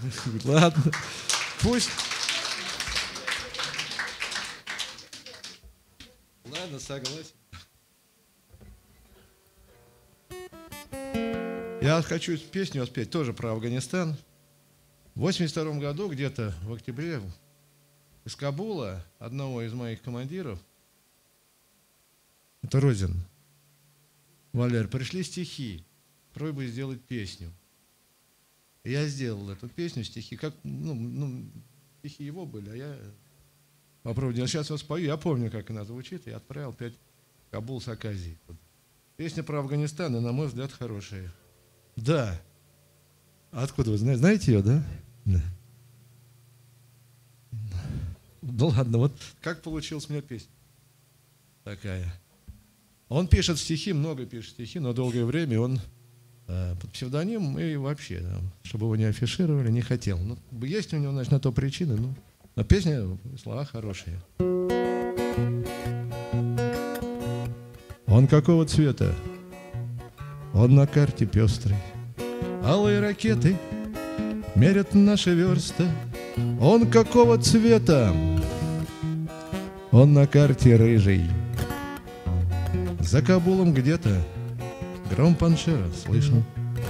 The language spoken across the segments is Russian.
Ладно, пусть. Ладно, согласен. Я хочу песню спеть тоже про Афганистан. В 1982 году, где-то в октябре, из Кабула, одного из моих командиров, это Розин, Валер, пришли стихи, просьба сделать песню. И я сделал эту песню, стихи, как, стихи его были, а я попробую делать. Сейчас я спою, я помню, как она звучит, и отправил опять в Кабул с Аказией. Песня про Афганистан, и, на мой взгляд, хорошая. Да. Откуда вы знаете ее, да? Да. Ну ладно, вот как получилась у меня песня такая. Он пишет стихи, много пишет стихи, но долгое время он под псевдоним и вообще, чтобы его не афишировали, не хотел. Ну, есть у него, значит, на то причины, но песня, слова хорошие. Он какого цвета? Он на карте пестрый. Алые ракеты мерят наши версты. Он какого цвета? Он на карте рыжий. За Кабулом где-то гром Паншера слышно.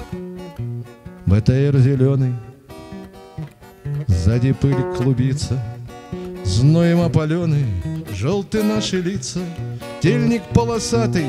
БТР зеленый, сзади пыль клубится, зноем опалены желты наши лица. Тельник полосатый,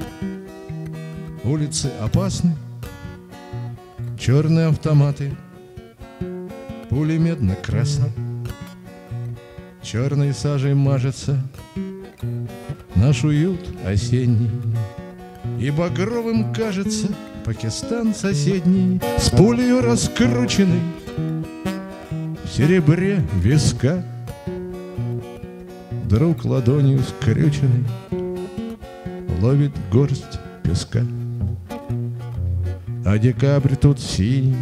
улицы опасны, черные автоматы, пули медно-красны. Черной сажей мажется наш уют осенний, и багровым кажется Пакистан соседний, с пулею раскрученной в серебре виска. Друг ладонью скрюченной ловит горсть песка. А декабрь тут синий,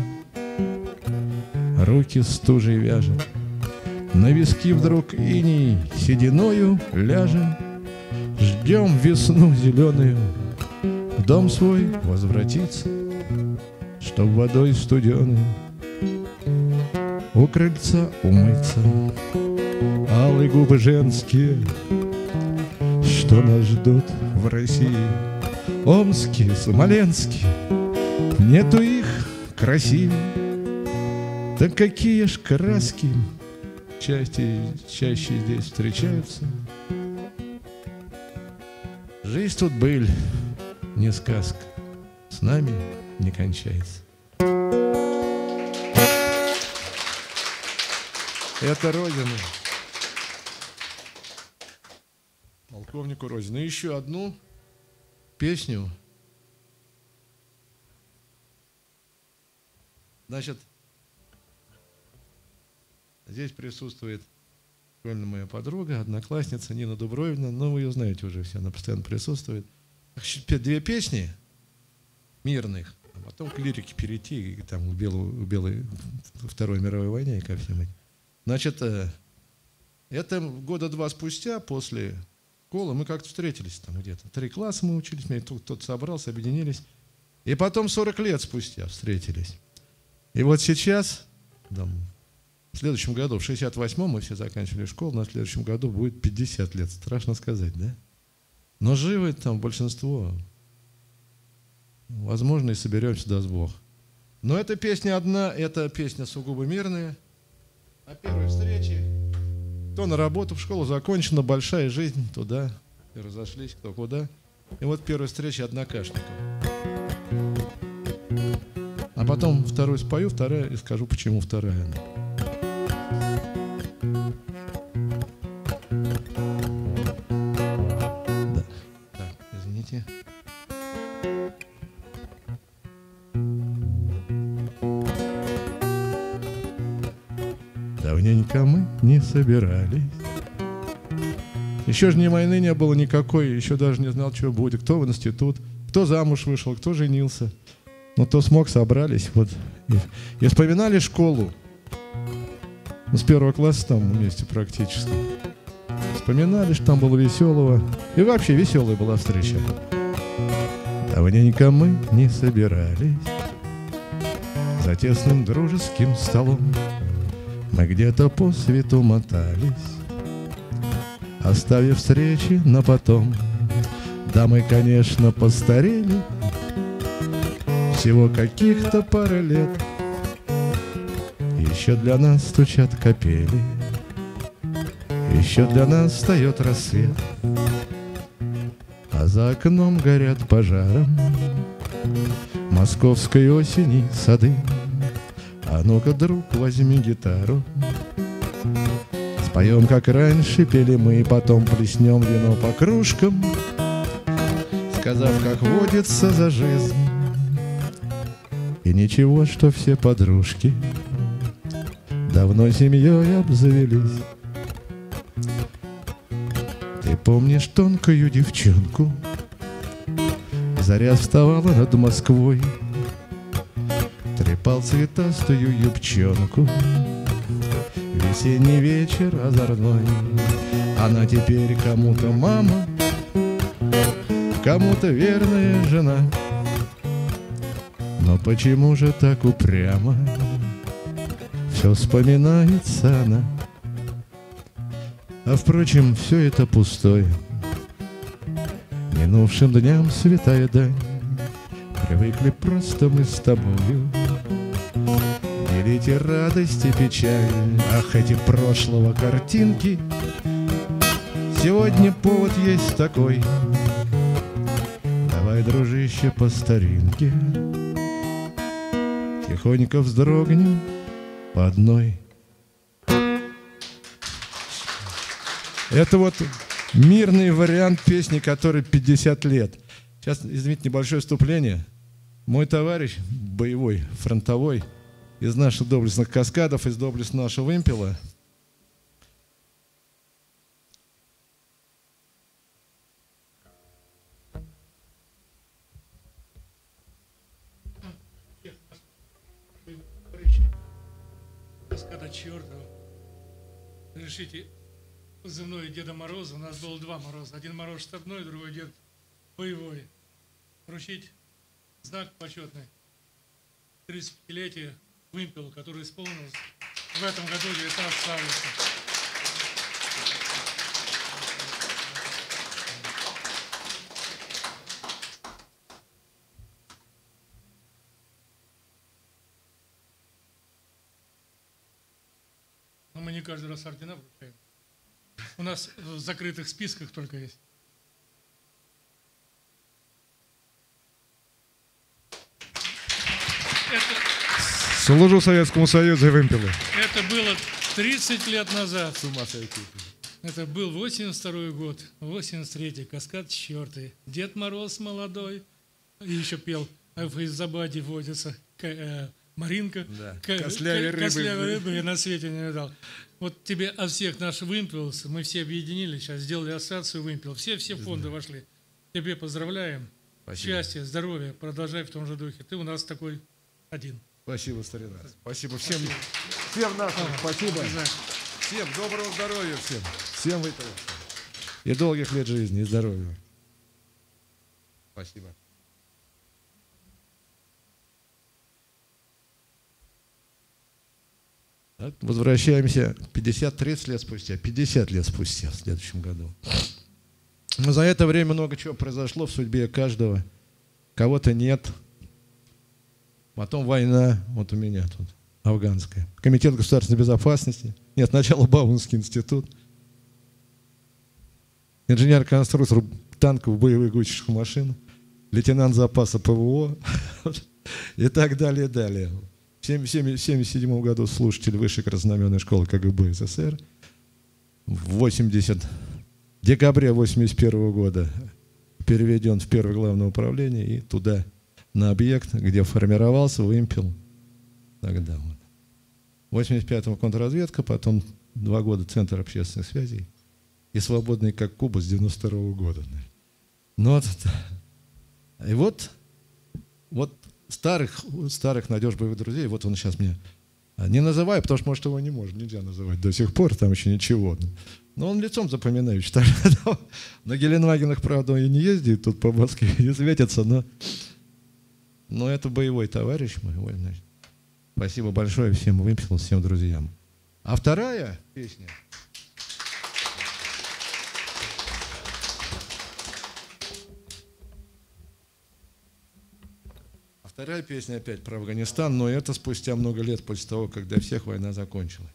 руки стужей вяжет, на виски вдруг иней сединою ляжем. Ждем весну зеленую, в дом свой возвратиться, чтоб водой студеной у крыльца умыться. Алые губы женские, что нас ждут в России, омские, смоленские, нету их красивее. Так какие ж краски чаще здесь встречаются. Жизнь тут быль, не сказка, с нами не кончается. Это Родина. Полковнику Розину. И еще одну песню. Значит, здесь присутствует школьная моя подруга, одноклассница Нина Дубровина. Ну, вы ее знаете уже все, она постоянно присутствует. Хочу петь две песни мирных, а потом к лирике перейти, и там к белой Второй мировой войне и ко всем этим. Значит, это года два спустя, после школы, мы как-то встретились там где-то. 3 класса мы учились, кто-то собрался, объединились. И потом 40 лет спустя встретились. И вот сейчас, там, в следующем году, в 68-м мы все заканчивали школу, на следующем году будет 50 лет. Страшно сказать, да? Но живы там большинство. Возможно, и соберемся, даст Бог. Но эта песня одна, эта песня сугубо мирная. О первой встрече. Кто на работу, в школу закончена, большая жизнь, туда и разошлись, кто куда. И вот первая встреча однокашников. А потом вторую спою, вторая, и скажу, почему вторая. Да, так, извините. Давненько мы не собирались. Еще же ни войны не было никакой, еще даже не знал, что будет. Кто в институт, кто замуж вышел, кто женился. Но кто смог, собрались. Вот. И вспоминали школу. Мы с 1 класса там вместе практически. Вспоминали, что там было веселого. И вообще веселая была встреча. Давненько мы не собирались За тесным дружеским столом мы где-то по свету мотались, оставив встречи на потом. Да, мы, конечно, постарели, всего каких-то пара лет. Еще для нас стучат капели, еще для нас встает рассвет, а за окном горят пожаром московской осени сады. А ну-ка, друг, возьми гитару, споем, как раньше пели мы, потом плеснем вино по кружкам, сказав, как водится за жизнь. И ничего, что все подружки давно семьей обзавелись. Ты помнишь тонкую девчонку? Заря вставала над Москвой, трепал цветастую юбчонку. Весенний вечер озорной. Она теперь кому-то мама, кому-то верная жена. Но почему же так упрямо все вспоминается она? А впрочем, все это пустое, минувшим дням святая дань. Привыкли просто мы с тобою делить и радость, и печаль. Ах, эти прошлого картинки, сегодня повод есть такой. Давай, дружище, по старинке тихонько вздрогнем по одной. Это вот мирный вариант песни, который 50 лет. Сейчас, извините, небольшое вступление. Мой товарищ боевой, фронтовой, из наших доблестных каскадов, из доблестного нашего вымпела, Каскада чертова. Решите позывной Деда Мороза. У нас было два Мороза. Один Мороз штабной, другой Дед боевой. Вручить знак почетный 35-летие вымпелу, который исполнилось в этом году 19 августа. Но мы не каждый раз ордена вручаем. У нас в закрытых списках только есть. служу Советскому Союзу и вымпелу. Это было 30 лет назад. С ума сойти. Это был 82-й год, 83-й, Каскад 4-й. Дед Мороз молодой, и еще пел, а в Изабаде водится Маринка, Да. Костлявой рыбы я на свете не видал. Вот тебе от всех наш вымпел, мы все объединились, сейчас сделали ассоциацию вымпел, все фонды вошли. Тебе поздравляем. Спасибо. Счастья, здоровья, продолжай в том же духе. Ты у нас такой один. Спасибо, старина. Спасибо всем. Всем нашим. Спасибо. Всем доброго здоровья всем. Всем этого. И долгих лет жизни, и здоровья. Спасибо. Так, возвращаемся 50-30 лет спустя, 50 лет спустя в следующем году. Но за это время много чего произошло в судьбе каждого. Кого-то нет. Потом война, вот у меня тут, афганская. Комитет государственной безопасности. Нет, сначала Бауманский институт. Инженер-конструктор танков, боевых гусечных машин. Лейтенант запаса ПВО. И так далее, далее. В 1977 году слушатель Высшей краснознаменной школы КГБ СССР. В декабре 1981 года переведен в первое главное управление и туда, на объект, где формировался вымпел. Тогда вот. В 1985-м контрразведка, потом 2 года Центр общественных связей и свободный как Куба с 1992 года. Ну, и вот старых надежных боевых друзей, вот он сейчас меня не называю, потому что, может, его нельзя называть до сих пор, там еще ничего. Но он лицом запоминающий. На Геленвагенах, правда, и не ездит, тут по Москве не светится, но это боевой товарищ мой. Спасибо большое всем выписал, всем друзьям. А вторая песня. Вторая песня опять про Афганистан, но это спустя много лет после того, когда всех война закончилась.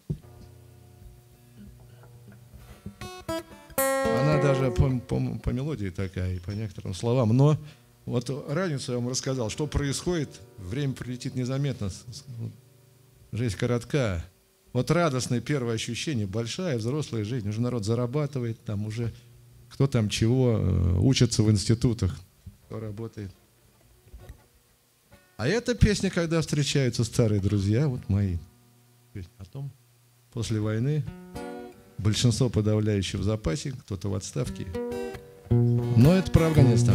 Она даже по мелодии такая и по некоторым словам. Но вот разницу я вам рассказал, что происходит, время пролетит незаметно, жизнь коротка. Вот радостное первое ощущение, большая взрослая жизнь, уже народ зарабатывает, там уже кто там чего, учится в институтах, кто работает. А эта песня, когда встречаются старые друзья, вот мои. Потом, после войны, большинство подавляющее в запасе, кто-то в отставке. Но это про Афганистан.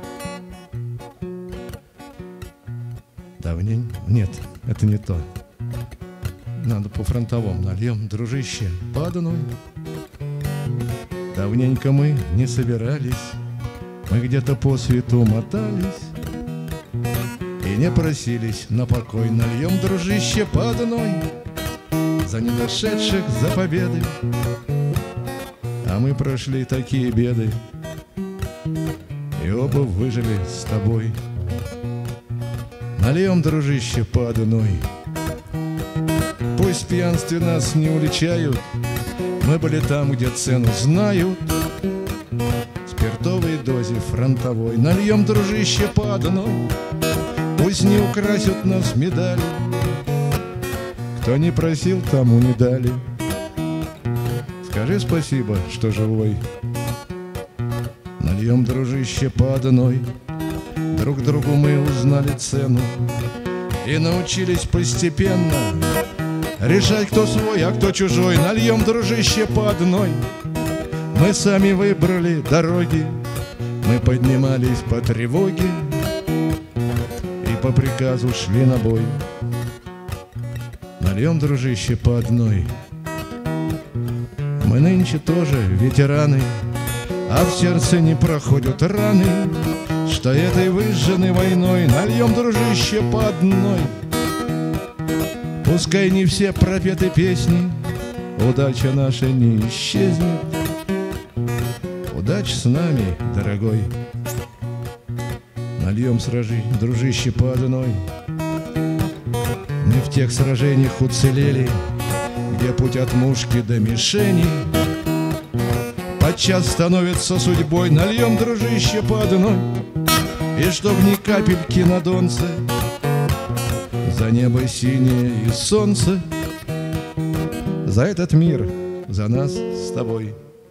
Давненько. Нет, это не то. Надо по фронтовому. Нальем, дружище, по одной. Давненько мы не собирались, мы где-то по свету мотались и не просились на покой. Нальем, дружище, по одной за недошедших, за победы. А мы прошли такие беды и оба выжили с тобой. Нальем, дружище, по одной. Пусть в пьянстве нас не уличают, мы были там, где цену знают. Спиртовой дозе фронтовой. Нальем, дружище, по одной. Пусть не украсят нас медали, кто не просил, тому не дали. Скажи спасибо, что живой. Нальем, дружище, по одной. Друг другу мы узнали цену и научились постепенно решать, кто свой, а кто чужой. Нальем, дружище, по одной. Мы сами выбрали дороги, мы поднимались по тревоге и по приказу шли на бой. Нальем, дружище, по одной. Мы нынче тоже ветераны, а в сердце не проходят раны, что этой выжженной войной. Нальем, дружище, по одной. Пускай не все пропеты песни, удача наша не исчезнет. Удача с нами, дорогой. Нальем, дружище, по одной. Мы в тех сражениях уцелели, где путь от мушки до мишени подчас становится судьбой. Нальем, дружище, по одной. И чтоб ни капельки на донце, за небо синее и солнце, за этот мир, за нас с тобой.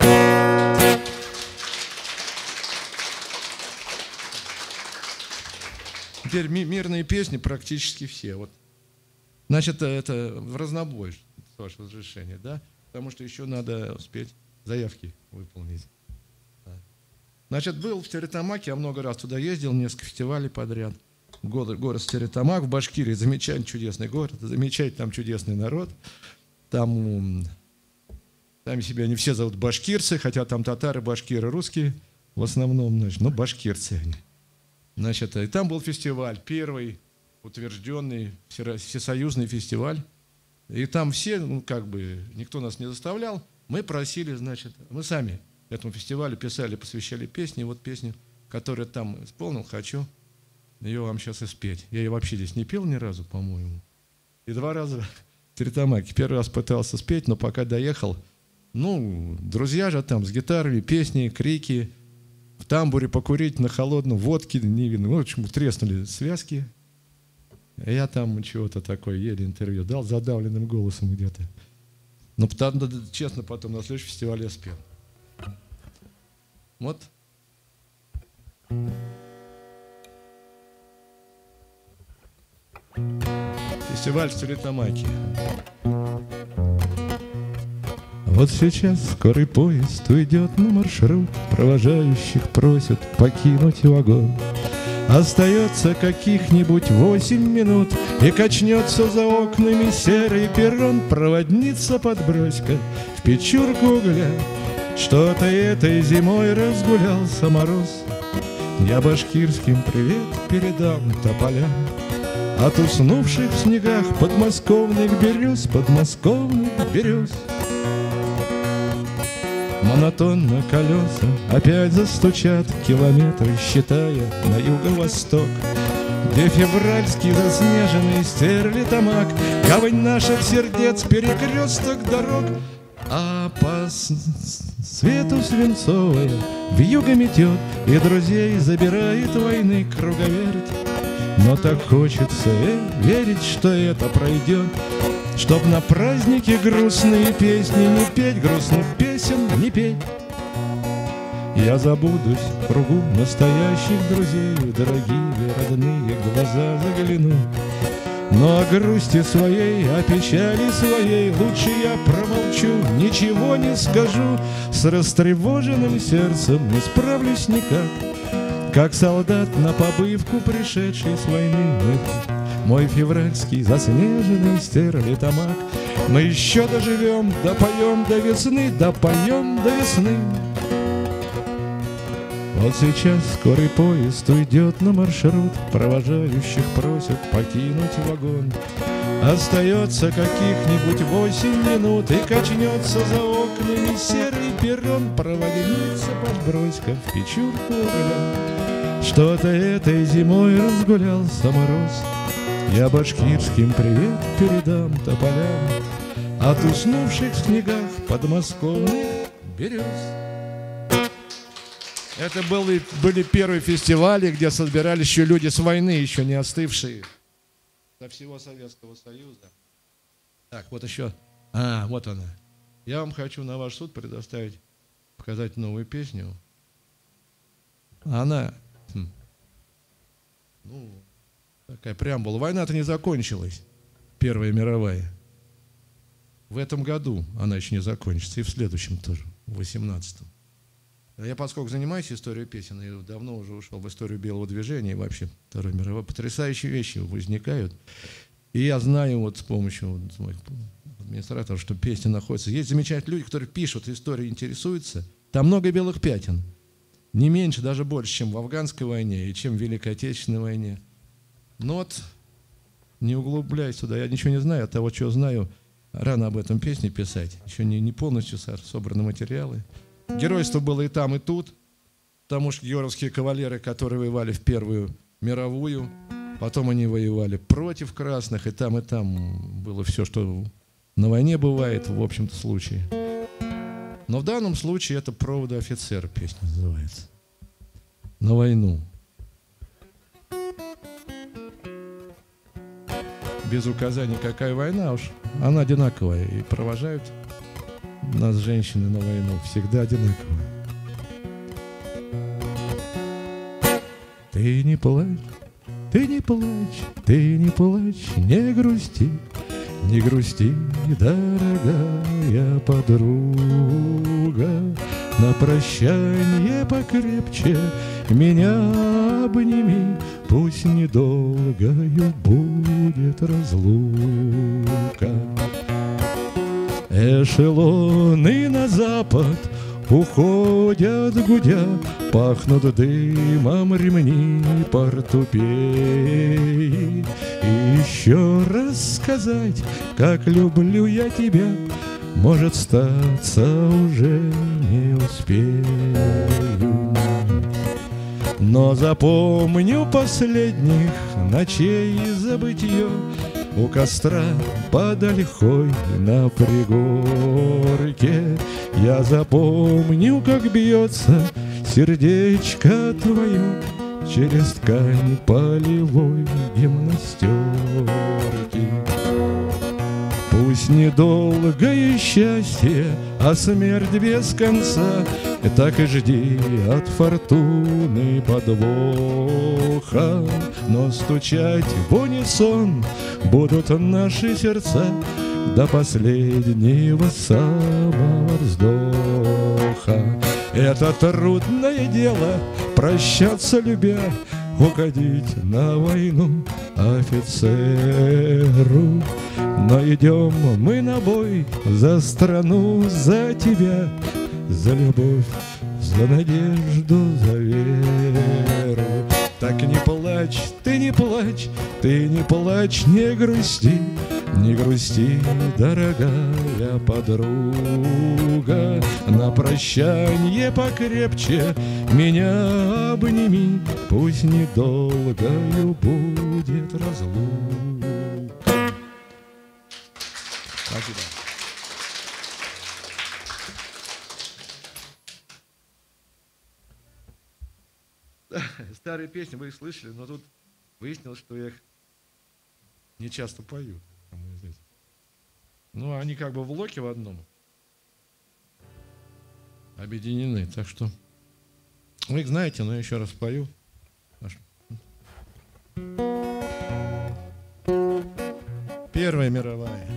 Теперь мирные песни практически все. Вот. Значит, это в разнобой, с вашего разрешения, да? Потому что еще надо успеть заявки выполнить. Значит, был в Стерлитамаке, я много раз туда ездил, несколько фестивалей подряд. Город Стерлитамак в Башкирии, замечательный, чудесный город, замечательный, там чудесный народ. Там себя не все зовут башкирцы, хотя там татары, башкиры, русские в основном, значит, но башкирцы они. Значит, и там был фестиваль, первый утвержденный всесоюзный фестиваль. И там все, никто нас не заставлял, мы просили, значит, мы сами этому фестивалю писали, посвящали песни. И вот песню, которую там исполнил, хочу ее вам сейчас и спеть. Я ее вообще здесь не пел ни разу, по-моему. И 2 раза в Стерлитамаке. Первый раз пытался спеть, но пока доехал, друзья же там с гитарами, песни, крики, в тамбуре покурить на холодном, водки не видно. В общем, треснули связки. Я там чего-то такое, еле интервью дал, задавленным голосом где-то. Но честно, потом на следующем фестивале я спел. Вот. Фестиваль в Стерлитамаке. Вот сейчас скорый поезд уйдет на маршрут, провожающих просят покинуть вагон. Остается каких-нибудь 8 минут, и качнется за окнами серый перрон. Проводница подбрось-ка в печурку угля, что-то этой зимой разгулялся мороз. Я башкирским привет передам тополям. от уснувших в снегах подмосковных берез, подмосковных берез. Монотонно колеса опять застучат километры, считая на юго-восток, где февральский заснеженный Стерлитамак, гавань наших сердец, перекресток дорог. А по свету свинцовая вьюга метет, и друзей забирает войны круговерть. Но так хочется верить, что это пройдет, чтоб на празднике грустные песни не петь, грустных песен не петь. Я забудусь в кругу настоящих друзей, дорогие родные глаза загляну. Но о грусти своей, о печали своей лучше я промолчу, ничего не скажу. С растревоженным сердцем не справлюсь никак, как солдат на побывку, пришедший с войны. Мой февральский заснеженный Стерлитамак. Мы еще доживем, допоем до весны, допоем до весны. Вот сейчас скорый поезд уйдет на маршрут, провожающих просят покинуть вагон. Остается каких-нибудь 8 минут, и качнется за окнами серый перрон. Проводница, подбрось-ка в печурку угля, что-то этой зимой разгулялся мороз. Я башкирским привет передам тополям от уснувших в снегах подмосковных берез. Это были первые фестивали, где собирались еще люди с войны, еще не остывшие, со всего Советского Союза. Так, вот еще. Вот она. Я вам хочу на ваш суд предоставить, показать новую песню. Она, такая преамбула. Война-то не закончилась, Первая мировая. В этом году она еще не закончится, и в следующем тоже, в 18-м. Я, поскольку занимаюсь историей песен, и давно уже ушел в историю белого движения, и вообще Второй мировой, потрясающие вещи возникают. И я знаю вот с помощью моих администраторов, что песни находятся. Есть замечательные люди, которые пишут, историей интересуются. Там много белых пятен. Не меньше, даже больше, чем в Афганской войне и чем в Великой Отечественной войне. Но вот не углубляюсь туда, я ничего не знаю, от того, что знаю, рано об этом песне писать. Еще не полностью собраны материалы. Геройство было и там, и тут, потому что георгиевские кавалеры, которые воевали в Первую мировую, потом они воевали против красных, и там было все, что на войне бывает, в общем-то, случае. Но в данном случае это «Проводы офицера» песня называется. На войну. Без указания, какая война уж, она одинаковая, и провожают нас женщины на войну всегда одинаково. Ты не плачь, ты не плачь, ты не плачь, не грусти, не грусти, дорогая подруга. На прощанье покрепче меня обними, пусть недолгою будет разлука. Эшелоны на запад уходят гудя, пахнут дымом ремни портупеи. И еще раз сказать, как люблю я тебя, может, статься уже не успею. Но запомню последних ночей забытье у костра под ольхой на пригорке. Я запомню, как бьется сердечко твое через ткань полевой гимнастерки. Пусть недолгое счастье, а смерть без конца, так и жди от фортуны подвоха. Но стучать в унисон будут наши сердца до последнего самого вздоха. Это трудное дело — прощаться любя, уходить на войну офицеру. Но идем мы на бой за страну, за тебя, за любовь, за надежду, за веру. Так не плачь, ты не плачь, ты не плачь, не грусти, не грусти, дорогая подруга. На прощанье покрепче меня обними, пусть недолгою будет разлука. Спасибо. Старые песни вы их слышали, но тут выяснилось, что я их не часто пою. Ну, они как бы в блоке в одном объединены, так что вы их знаете, но я еще раз пою. Первая мировая.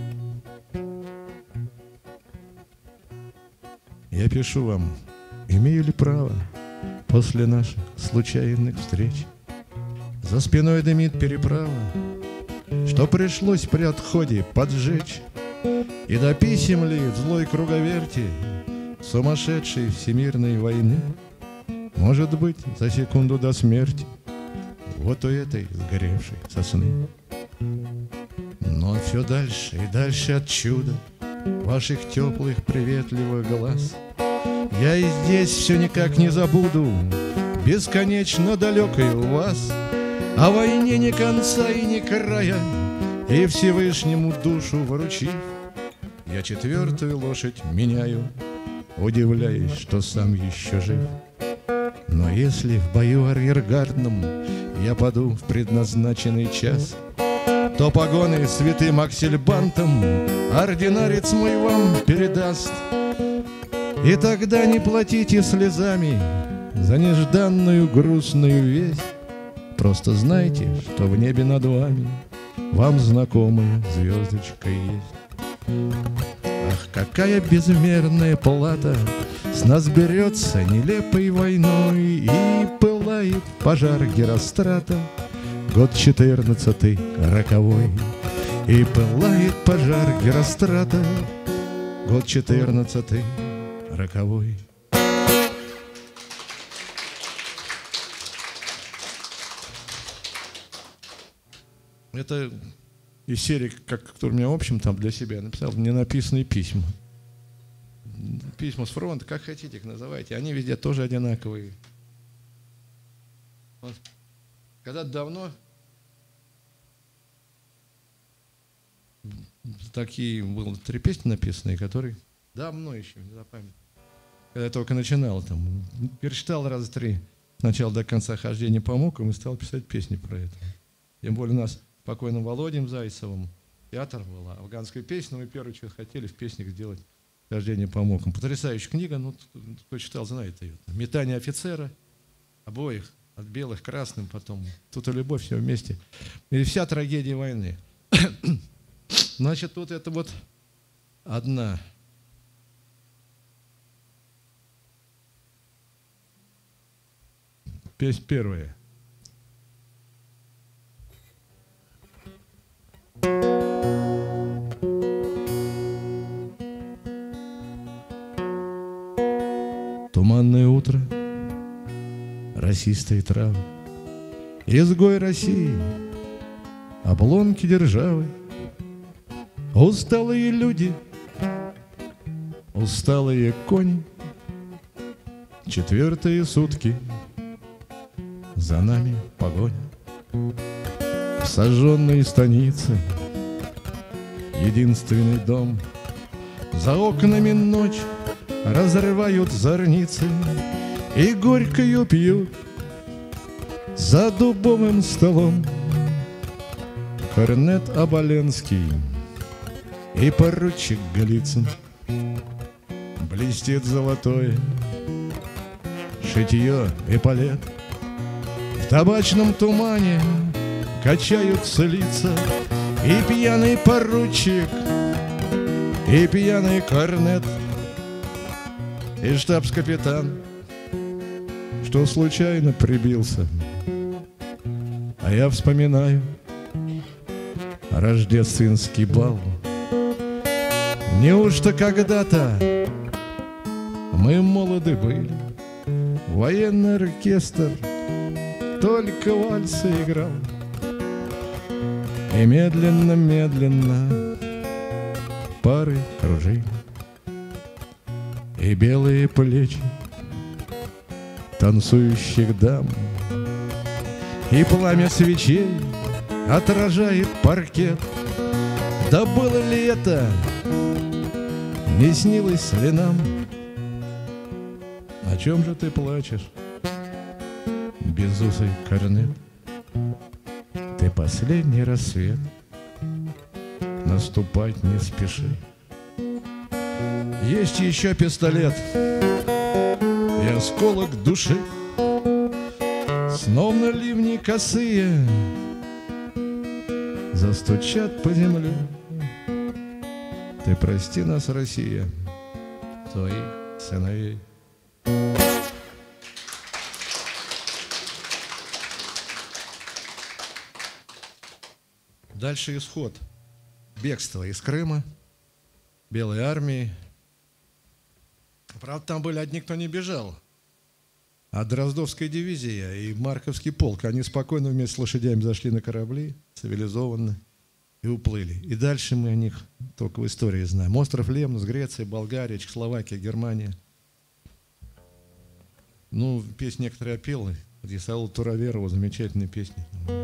Я пишу вам, имею ли право после наших случайных встреч? За спиной дымит переправа, что пришлось при отходе поджечь. И до писем ли в злой круговерти сумасшедшей всемирной войны? Может быть, за секунду до смерти вот у этой сгоревшей сосны. Но все дальше и дальше от чуда ваших теплых приветливых глаз я и здесь все никак не забуду бесконечно далекой у вас. О войне ни конца и ни края, и Всевышнему душу вручив, я четвертую лошадь меняю, удивляясь, что сам еще жив. Но если в бою арьергардном я паду в предназначенный час, то погоны святым аксельбантом ординарец мой вам передаст. И тогда не платите слезами за нежданную грустную весть. Просто знайте, что в небе над вами вам знакомая звездочка есть. Ах, какая безмерная плата с нас берется нелепой войной, и пылает пожар Герострата, год 14-й, роковой. И пылает пожар Герострата, год 14-й, роковой. Это из серии, который у меня, в общем, там для себя написал, ненаписанные письма. Письма с фронта, как хотите их называйте, они везде тоже одинаковые. Вот. Когда-то давно такие было 3 песни написанные, которые давно еще, не запомнил. Когда я только начинал, там, перечитал раза 3 сначала до конца хождения по мукам и стал писать песни про это. Тем более у нас покойным Володем Зайцевым театр был, афганская песня, мы первое, что хотели в песнях сделать хождение по мукам. Потрясающая книга, ну, кто читал, знает ее. «Метание офицера», обоих, от белых к красным потом. Тут и любовь, все вместе. И вся трагедия войны. Значит, тут это вот одна. Песня первая. Туманное утро, росистые травы, изгой России, обломки державы, усталые люди, усталые кони, 4-е сутки, за нами погоня. В сожженной станице единственный дом, за окнами ночь разрывают зорницы и горькою пьют за дубовым столом корнет Оболенский и поручик Голицын. Блестит золотое шитье эполет, в табачном тумане качаются лица, и пьяный поручик, и пьяный корнет, и штабс-капитан, что случайно прибился. А я вспоминаю рождественский бал. Неужто когда-то мы молоды были, военный оркестр только вальсы играл. И медленно-медленно пары кружили, и белые плечи танцующих дам, и пламя свечей отражает паркет. Да было ли это, не снилось ли нам? О чем же ты плачешь, безусый корнет? Ты последний рассвет, наступать не спеши. Есть еще пистолет и осколок души, словно ливни косые застучат по земле. Ты прости нас, Россия, твоих сыновей. Дальше исход. Бегство из Крыма, Белой армии. Правда, там были одни, кто не бежал. А Дроздовская дивизия и Марковский полк, они спокойно вместе с лошадями зашли на корабли, цивилизованно, и уплыли. И дальше мы о них только в истории знаем. Остров Лемнос, Греция, Болгария, Чехословакия, Германия. Ну, песни некоторые опел. Вот Исаула Тураверова, замечательные песни.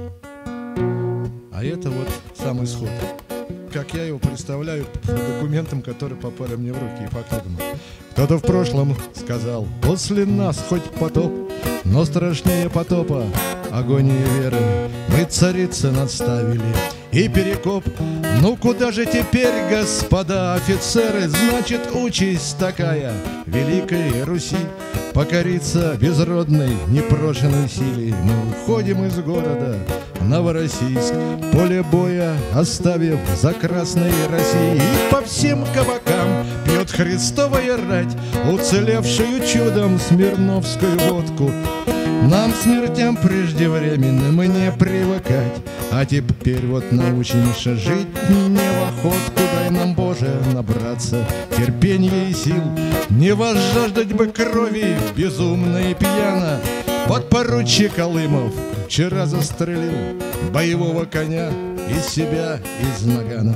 А это вот сам исход. Как я его представляю по документам, которые попали мне в руки и по книгам. Кто-то в прошлом сказал: после нас хоть потоп, но страшнее потопа агония веры. Мы царицы надставили и перекоп. Ну куда же теперь, господа офицеры? Значит, участь такая великой Руси покориться безродной непрошенной силе. Мы уходим из города Новороссийск, поле боя оставив за Красной Россией. И по всем кабакам пьет Христовая рать уцелевшую чудом смирновскую водку. Нам смертям преждевременным не привыкать, а теперь вот научимся жить не в охотку. Дай нам, Боже, набраться терпения и сил, не возжаждать бы крови безумно и пьяно. Подпоручик Колымов вчера застрелил боевого коня из себя, из нагана.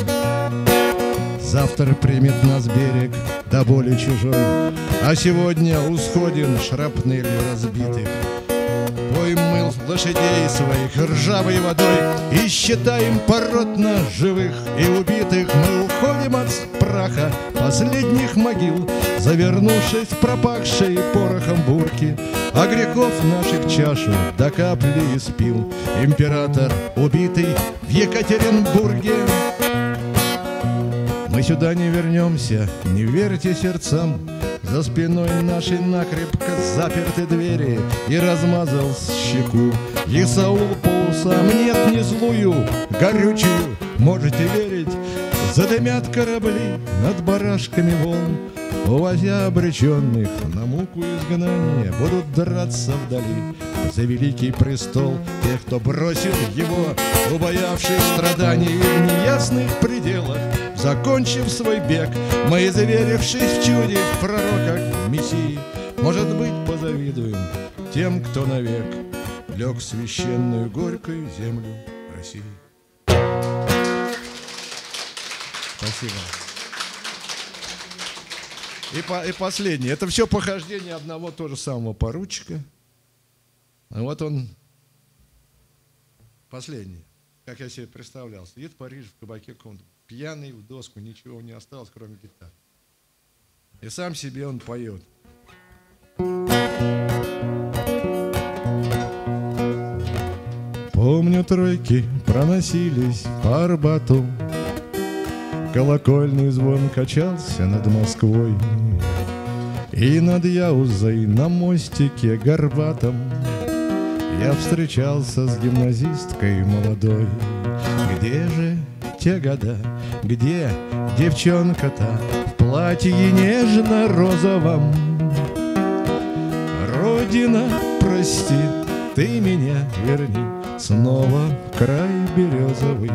Завтра примет нас берег до боли чужой, а сегодня усходен шрапнелью разбитых. Поем мы лошадей своих ржавой водой и считаем поротно живых и убитых. Мы уходим от праха последних могил, завернувшись в пропахшие порохом бурки, а грехов наших чашу до капли испил император, убитый в Екатеринбурге. Мы сюда не вернемся, не верьте сердцам. За спиной нашей накрепко заперты двери, и размазал щеку Исаул по усам. Нет, не злую, горючую, можете верить. Задымят корабли над барашками волн, увозя обреченных на муку изгнания. Будут драться вдали за великий престол тех, кто бросил его, убоявшись страданий в неясных пределах. Закончив свой бег, мы, заверившись в чуде, в пророках Мессии, может быть, позавидуем тем, кто навек лег в священную горькую землю России. Спасибо. И последнее. Это все похождение одного того же самого поручика. А вот он, последний, как я себе представлял, сидит в Париже в кабаке каком-то, пьяный в доску, ничего не осталось, кроме гитары. И сам себе он поет. Помню, тройки проносились по Арбату, колокольный звон качался над Москвой, и над Яузой на мостике горбатом я встречался с гимназисткой молодой. Где же те года, где девчонка-то в платье нежно-розовом? Родина, прости, ты меня верни снова в край березовый.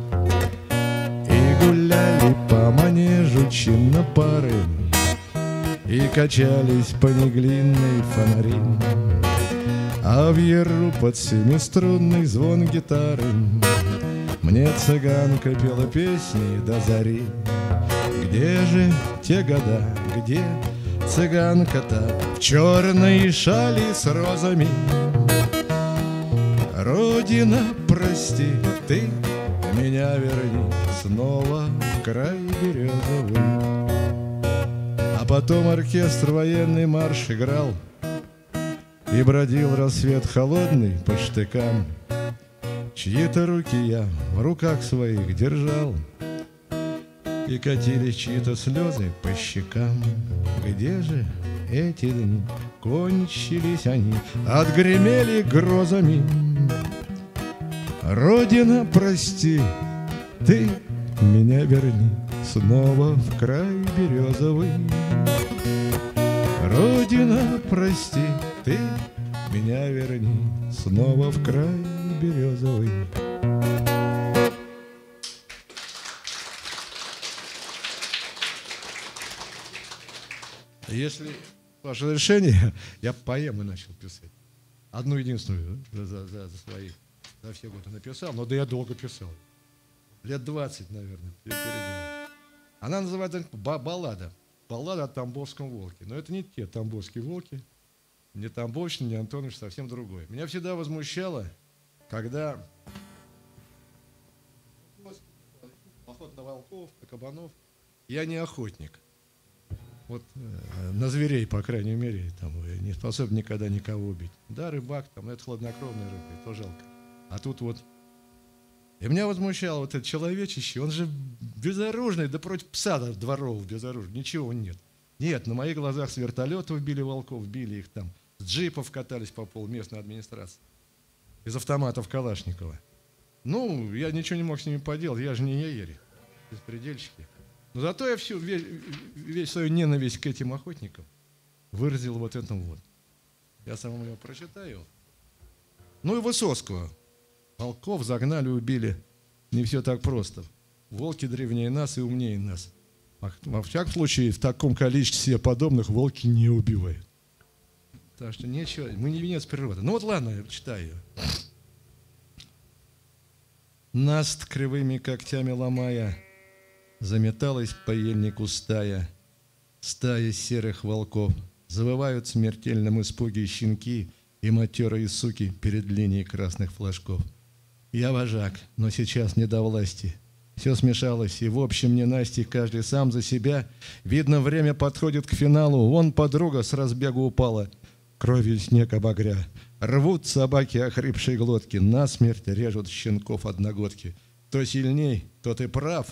И гуляли по манежу чинопары, и качались по Неглинной фонари. А в яру под семиструнный звон гитары мне цыганка пела песни до зари. Где же те года, где цыганка-то в черной шали с розами? Родина, прости, ты меня верни снова в край березовый. А потом оркестр военный марш играл, и бродил рассвет холодный по штыкам. Чьи-то руки я в руках своих держал, и катились чьи-то слезы по щекам. Где же эти дни? Кончились они, отгремели грозами. Родина, прости, ты меня верни снова в край березовый. Родина, прости, ты меня верни снова в край березовый. Если ваше разрешение, я поэму начал писать. Одну единственную за все годы написал, но да я долго писал. Лет 20, наверное, переделал. Она называется баллада. Баллада о Тамбовском волке. Но это не те тамбовские волки, не Тамбовщина, не Антонович, совсем другой. Меня всегда возмущало, когда охота на волков, на кабанов. Я не охотник. Вот на зверей, по крайней мере, там, не способен никогда никого убить. Да, рыбак, там, это хладнокровная рыба, то жалко. А тут вот... И меня возмущало вот это человечище, он же безоружный, да против пса дворового безоружный, ничего нет. Нет, на моих глазах с вертолетов били волков, били их там, с джипов катались по полу местной администрации, из автоматов Калашникова. Ну, я ничего не мог с ними поделать, я же не егерь, беспредельщики. Но зато я весь свою ненависть к этим охотникам выразил вот этим вот. Я сам его прочитаю. Ну и Высоцкого. Волков загнали, убили. Не все так просто. Волки древнее нас и умнее нас. Во всяком случае, в таком количестве подобных волки не убивают. Так что нечего, мы не венец природы. Ну вот ладно, я читаю ее. Наст кривыми когтями ломая, заметалась по ельнику стая. Стая серых волков. Завывают в смертельном испуге щенки и матерые суки перед линией красных флажков. Я вожак, но сейчас не до власти. Все смешалось, и в общем ненастье каждый сам за себя. Видно, время подходит к финалу. Вон подруга с разбегу упала, кровью снег обогря. Рвут собаки охрипшие глотки, насмерть режут щенков одногодки. Кто сильней, тот и прав,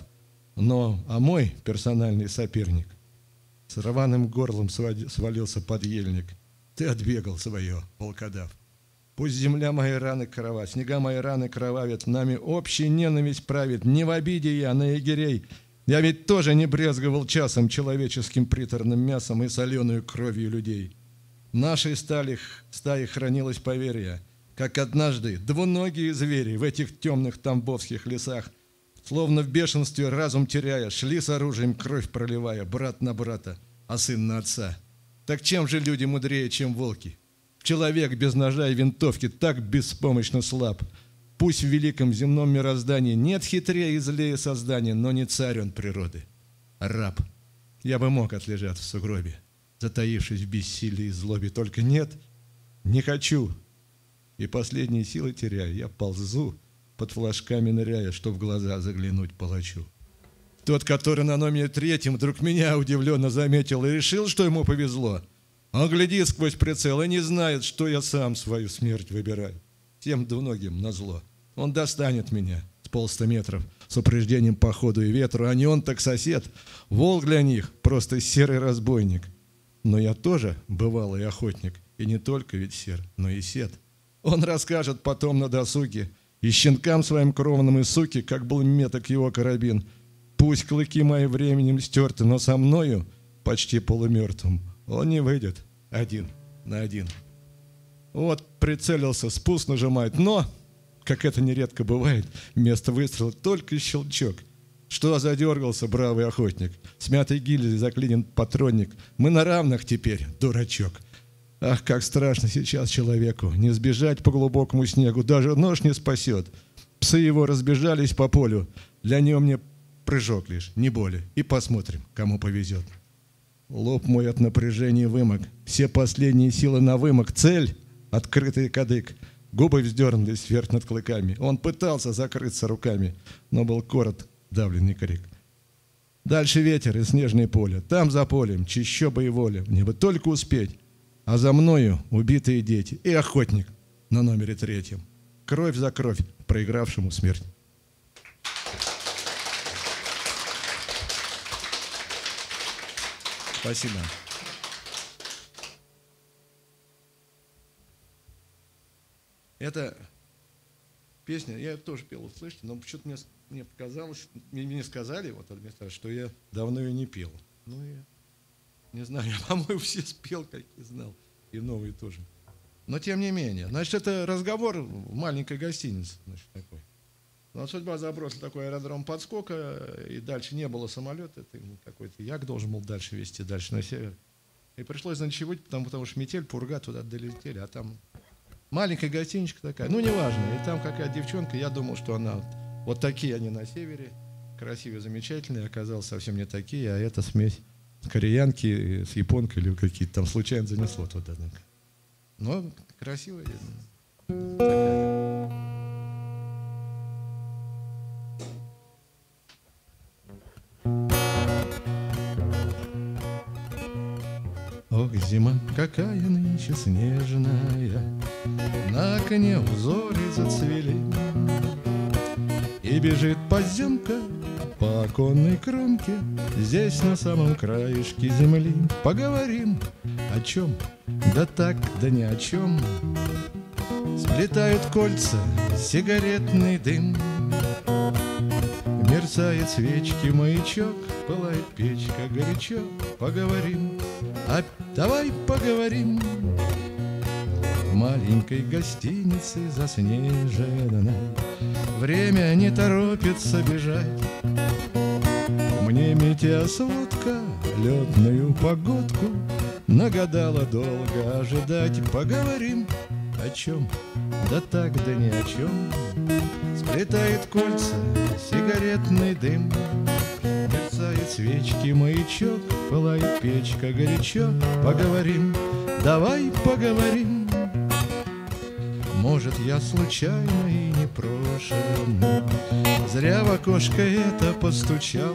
а мой персональный соперник с рваным горлом свалился под ельник. Ты отбегал свое, волкодав. Пусть земля моей раны крова, снега моей раны кровавят, нами общая ненависть правит. Не в обиде я на егерей. Я ведь тоже не брезговал часом человеческим приторным мясом и соленую кровью людей. В нашей стае хранилось поверье, как однажды двуногие звери в этих темных тамбовских лесах, словно в бешенстве разум теряя, шли с оружием кровь проливая, брат на брата, а сын на отца. Так чем же люди мудрее, чем волки? Человек без ножа и винтовки так беспомощно слаб. Пусть в великом земном мироздании нет хитрее и злее создания, но не царь он природы, а раб. Я бы мог отлежать в сугробе, затаившись в бессилии и злобе, только нет, не хочу. И последние силы теряя, я ползу, под флажками ныряя, чтоб в глаза заглянуть палачу. Тот, который на номере 3 вдруг меня удивленно заметил и решил, что ему повезло. Он глядит сквозь прицел и не знает, что я сам свою смерть выбираю. Тем двуногим назло. Он достанет меня с 100 метров с упреждением по ходу и ветру, а не он, так сосед. Волк для них просто серый разбойник. Но я тоже бывалый охотник, и не только ведь сер, но и сед. Он расскажет потом на досуге и щенкам своим кровным и суки, как был меток его карабин. Пусть клыки мои временем стерты, но со мною, почти полумертвым, он не выйдет 1 на 1. Вот прицелился, спуск нажимает, но, как это нередко бывает, вместо выстрела только щелчок. Что задергался, бравый охотник? Смятой гильзой заклинен патронник. Мы на равных теперь, дурачок. Ах, как страшно сейчас человеку не сбежать по глубокому снегу, даже нож не спасет. Псы его разбежались по полю, для него мне прыжок лишь, не боли. И посмотрим, кому повезет. Лоб мой от напряжения вымок, все последние силы на вымок. Цель — открытый кадык. Губы вздернулись вверх над клыками. Он пытался закрыться руками, но был короток, давленный крик. Дальше ветер и снежное поле. Там за полем чащоба и воля. Мне бы только успеть. А за мною убитые дети и охотник на номере 3. Кровь за кровь, проигравшему смерть. Спасибо. Это песня, я тоже пел, слышите, но почему-то мне показалось, мне сказали, вот администрация, что я давно ее не пел. Ну, я не знаю, я, по-моему, все спел, как и знал, и новые тоже. Но тем не менее, значит, это разговор в маленькой гостинице, значит, такой. Но судьба забросила такой аэродром подскока, и дальше не было самолета, это какой-то як должен был дальше везти, дальше на север. И пришлось заночевать, потому что метель, пурга, туда долетели, а там маленькая гостиничка такая, ну, неважно. И там какая девчонка, я думал, что она, вот такие они на севере, красивые, замечательные, оказалось совсем не такие, а это смесь кореянки с японкой или какие-то там случайно занесло туда. Но красивая такая. Ох, зима, какая нынче снежная, на окне узоры зацвели, и бежит поземка по оконной кромке, здесь на самом краешке земли. Поговорим о чем? Да так, да ни о чем. Сплетают кольца сигаретный дым, мерцает свечки маячок, пылает печка горячо. Поговорим, давай поговорим. В маленькой гостинице заснеженной время не торопится бежать. Мне метеосводка летную погодку нагадала долго ожидать. Поговорим о чем? Да так, да ни о чем. Сплетает кольца сигаретный дым, мерцает свечки маячок, пылает печка горячо. Поговорим, давай поговорим. Может, я случайно и непрошенно зря в окошко это постучал.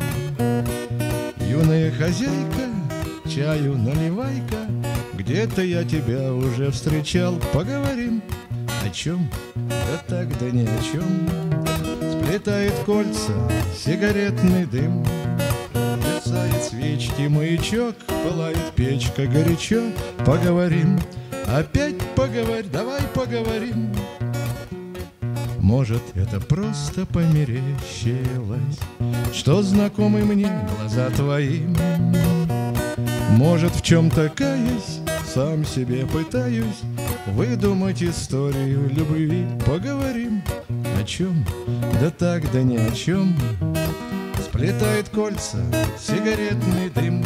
Юная хозяйка, чаю наливай-ка, где-то я тебя уже встречал. Поговорим о чем? Да так, да ни о чем. Сплетает кольца сигаретный дым, мерцает свечки маячок, пылает печка горячо. Поговорим, опять поговорим, давай поговорим. Может, это просто померещилось, что знакомы мне глаза твои. Может, в чем-то каясь, сам себе пытаюсь выдумать историю любви. Поговорим о чем? Да так, да ни о чем. Сплетает кольца сигаретный дым,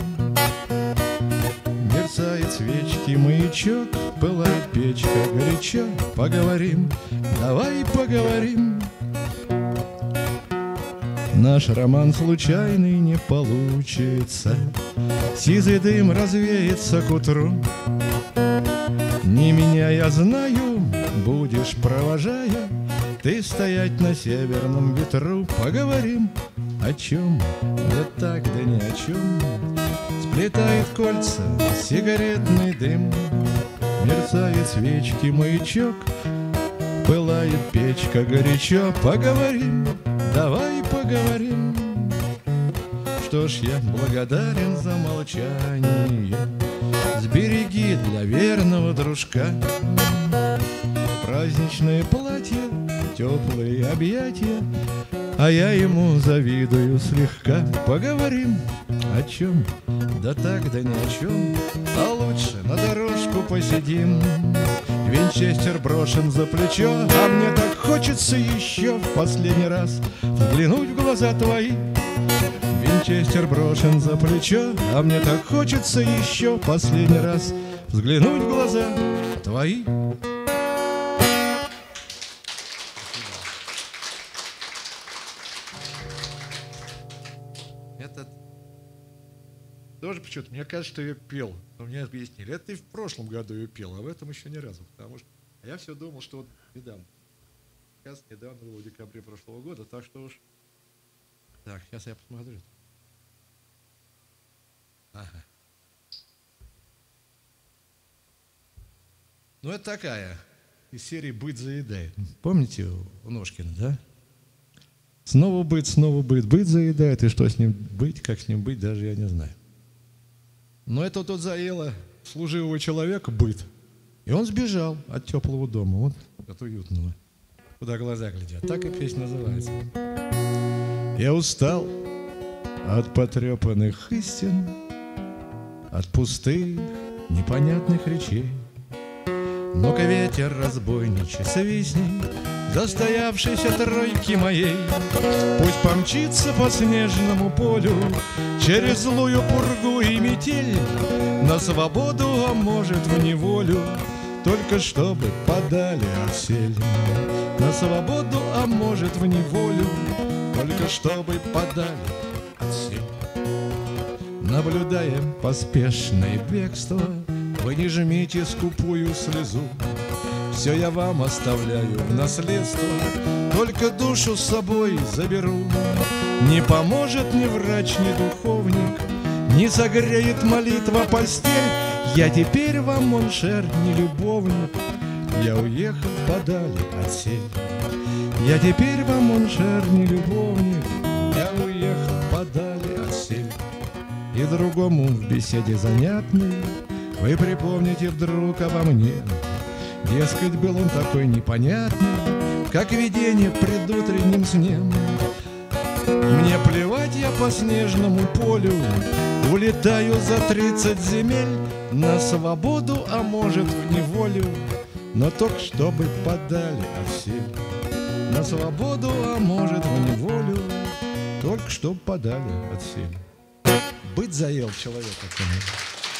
мерцает свечки маячок, пылает печка горячо. Поговорим, давай поговорим. Наш роман случайный не получится, сизый дым развеется к утру. Не меня, я знаю, будешь, провожая, ты стоять на северном ветру. Поговорим о чем? Да так, да ни о чем. Сплетает кольца сигаретный дым, мерцает свечки маячок, пылает печка горячо. Поговорим, давай поговорим. Что ж, я благодарен за молчание, сбереги для верного дружка праздничное платье, теплые объятия, а я ему завидую слегка. Поговорим о чем? Да так, да ни о чем. А лучше на дорожку посидим, винчестер брошен за плечо, а мне так хочется еще в последний раз взглянуть в глаза твои. Винчестер брошен за плечо, а мне так хочется еще последний раз взглянуть в глаза твои. Этот тоже почему-то, мне кажется, что я пел. Но мне объяснили, это ты в прошлом году ее пел, а в этом еще ни разу. Потому что я все думал, что вот недавно. Недавно было в декабре прошлого года, так что уж... Так, сейчас я посмотрю. Ага. Ну, это такая из серии «Быт заедает». Помните у Ножкина, да? Снова быт заедает, и что с ним быть, как с ним быть, даже я не знаю. Но это тут заело служивого человека быт. И он сбежал от теплого дома, вот от уютного, куда глаза глядят. Так и песня называется. Я устал от потрепанных истин, от пустых, непонятных речей. Ну-ка ветер разбойничий свистни застоявшейся тройки моей. Пусть помчится по снежному полю через злую пургу и метель, на свободу, а может в неволю, только чтобы подали отсель. На свободу, а может в неволю, только чтобы подали отсель. Наблюдаем поспешное бегство, вы не жмите скупую слезу. Все я вам оставляю в наследство, только душу с собой заберу. Не поможет ни врач, ни духовник, не согреет молитва постель. Я теперь вам, моншер, не любовник, я уехал подали отсель. Я теперь вам, моншер, не любовник, я уехал подали отсель. И другому в беседе занятной вы припомните вдруг обо мне. Дескать, был он такой непонятный, как видение в предутреннем сне. Мне плевать, я по снежному полю улетаю за 30 земель на свободу, а может в неволю, но только чтобы подали отсель. На свободу, а может в неволю, только чтоб подали отсель. Быть заел человека, конечно.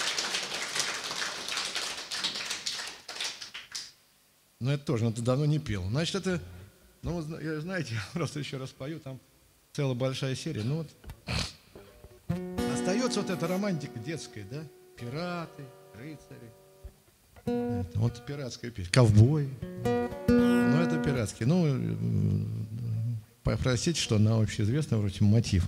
Но это тоже, ты давно не пел. Значит, это, ну, знаете, я просто еще раз пою, там целая большая серия. Ну вот, остается вот эта романтика детская, да? Пираты, рыцари. Вот пиратская песня. Ковбой. Ну, это пиратский. Ну, простите, что на общеизвестный вроде мотив.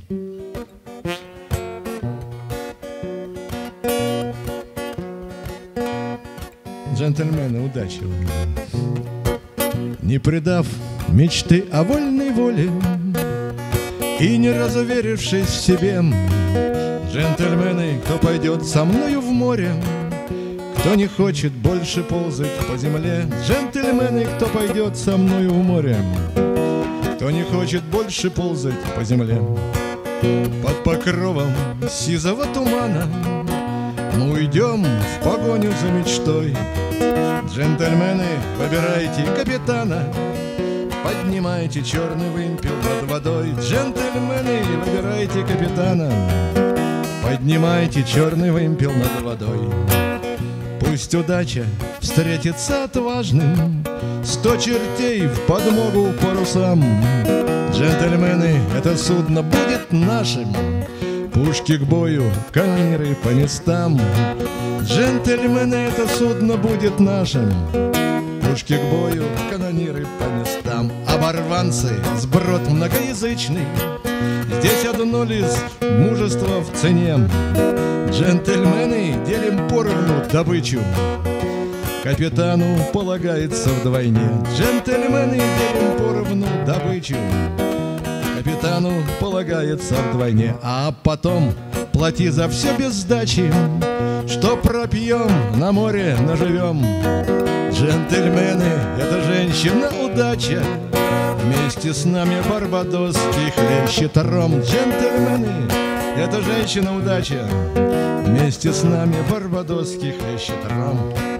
Джентльмены, удачи вам. Не предав мечты о вольной воле и не разуверившись в себе, джентльмены, кто пойдет со мною в море, кто не хочет больше ползать по земле. Джентльмены, кто пойдет со мною в море, кто не хочет больше ползать по земле. Под покровом сизого тумана мы уйдем в погоню за мечтой. Джентльмены, выбирайте капитана, поднимайте черный вымпел над водой. Джентльмены, выбирайте капитана, поднимайте черный вымпел над водой. Пусть удача встретится отважным, 100 чертей в подмогу парусам. Джентльмены, это судно будет нашим, пушки к бою, канониры по местам. Джентльмены, это судно будет нашим, пушки к бою, канониры по местам. Оборванцы, сброд многоязычный, здесь одно лишь мужество в цене. Джентльмены, делим поровну добычу, капитану полагается вдвойне. Джентльмены, делим поровну добычу, капитану полагается вдвойне. А потом плати за все без сдачи, что пропьем, на море наживем. Джентльмены, это женщина удача, вместе с нами барбадосский хлещет ром. Джентльмены, это женщина удача, вместе с нами барбадосский хлещет ром.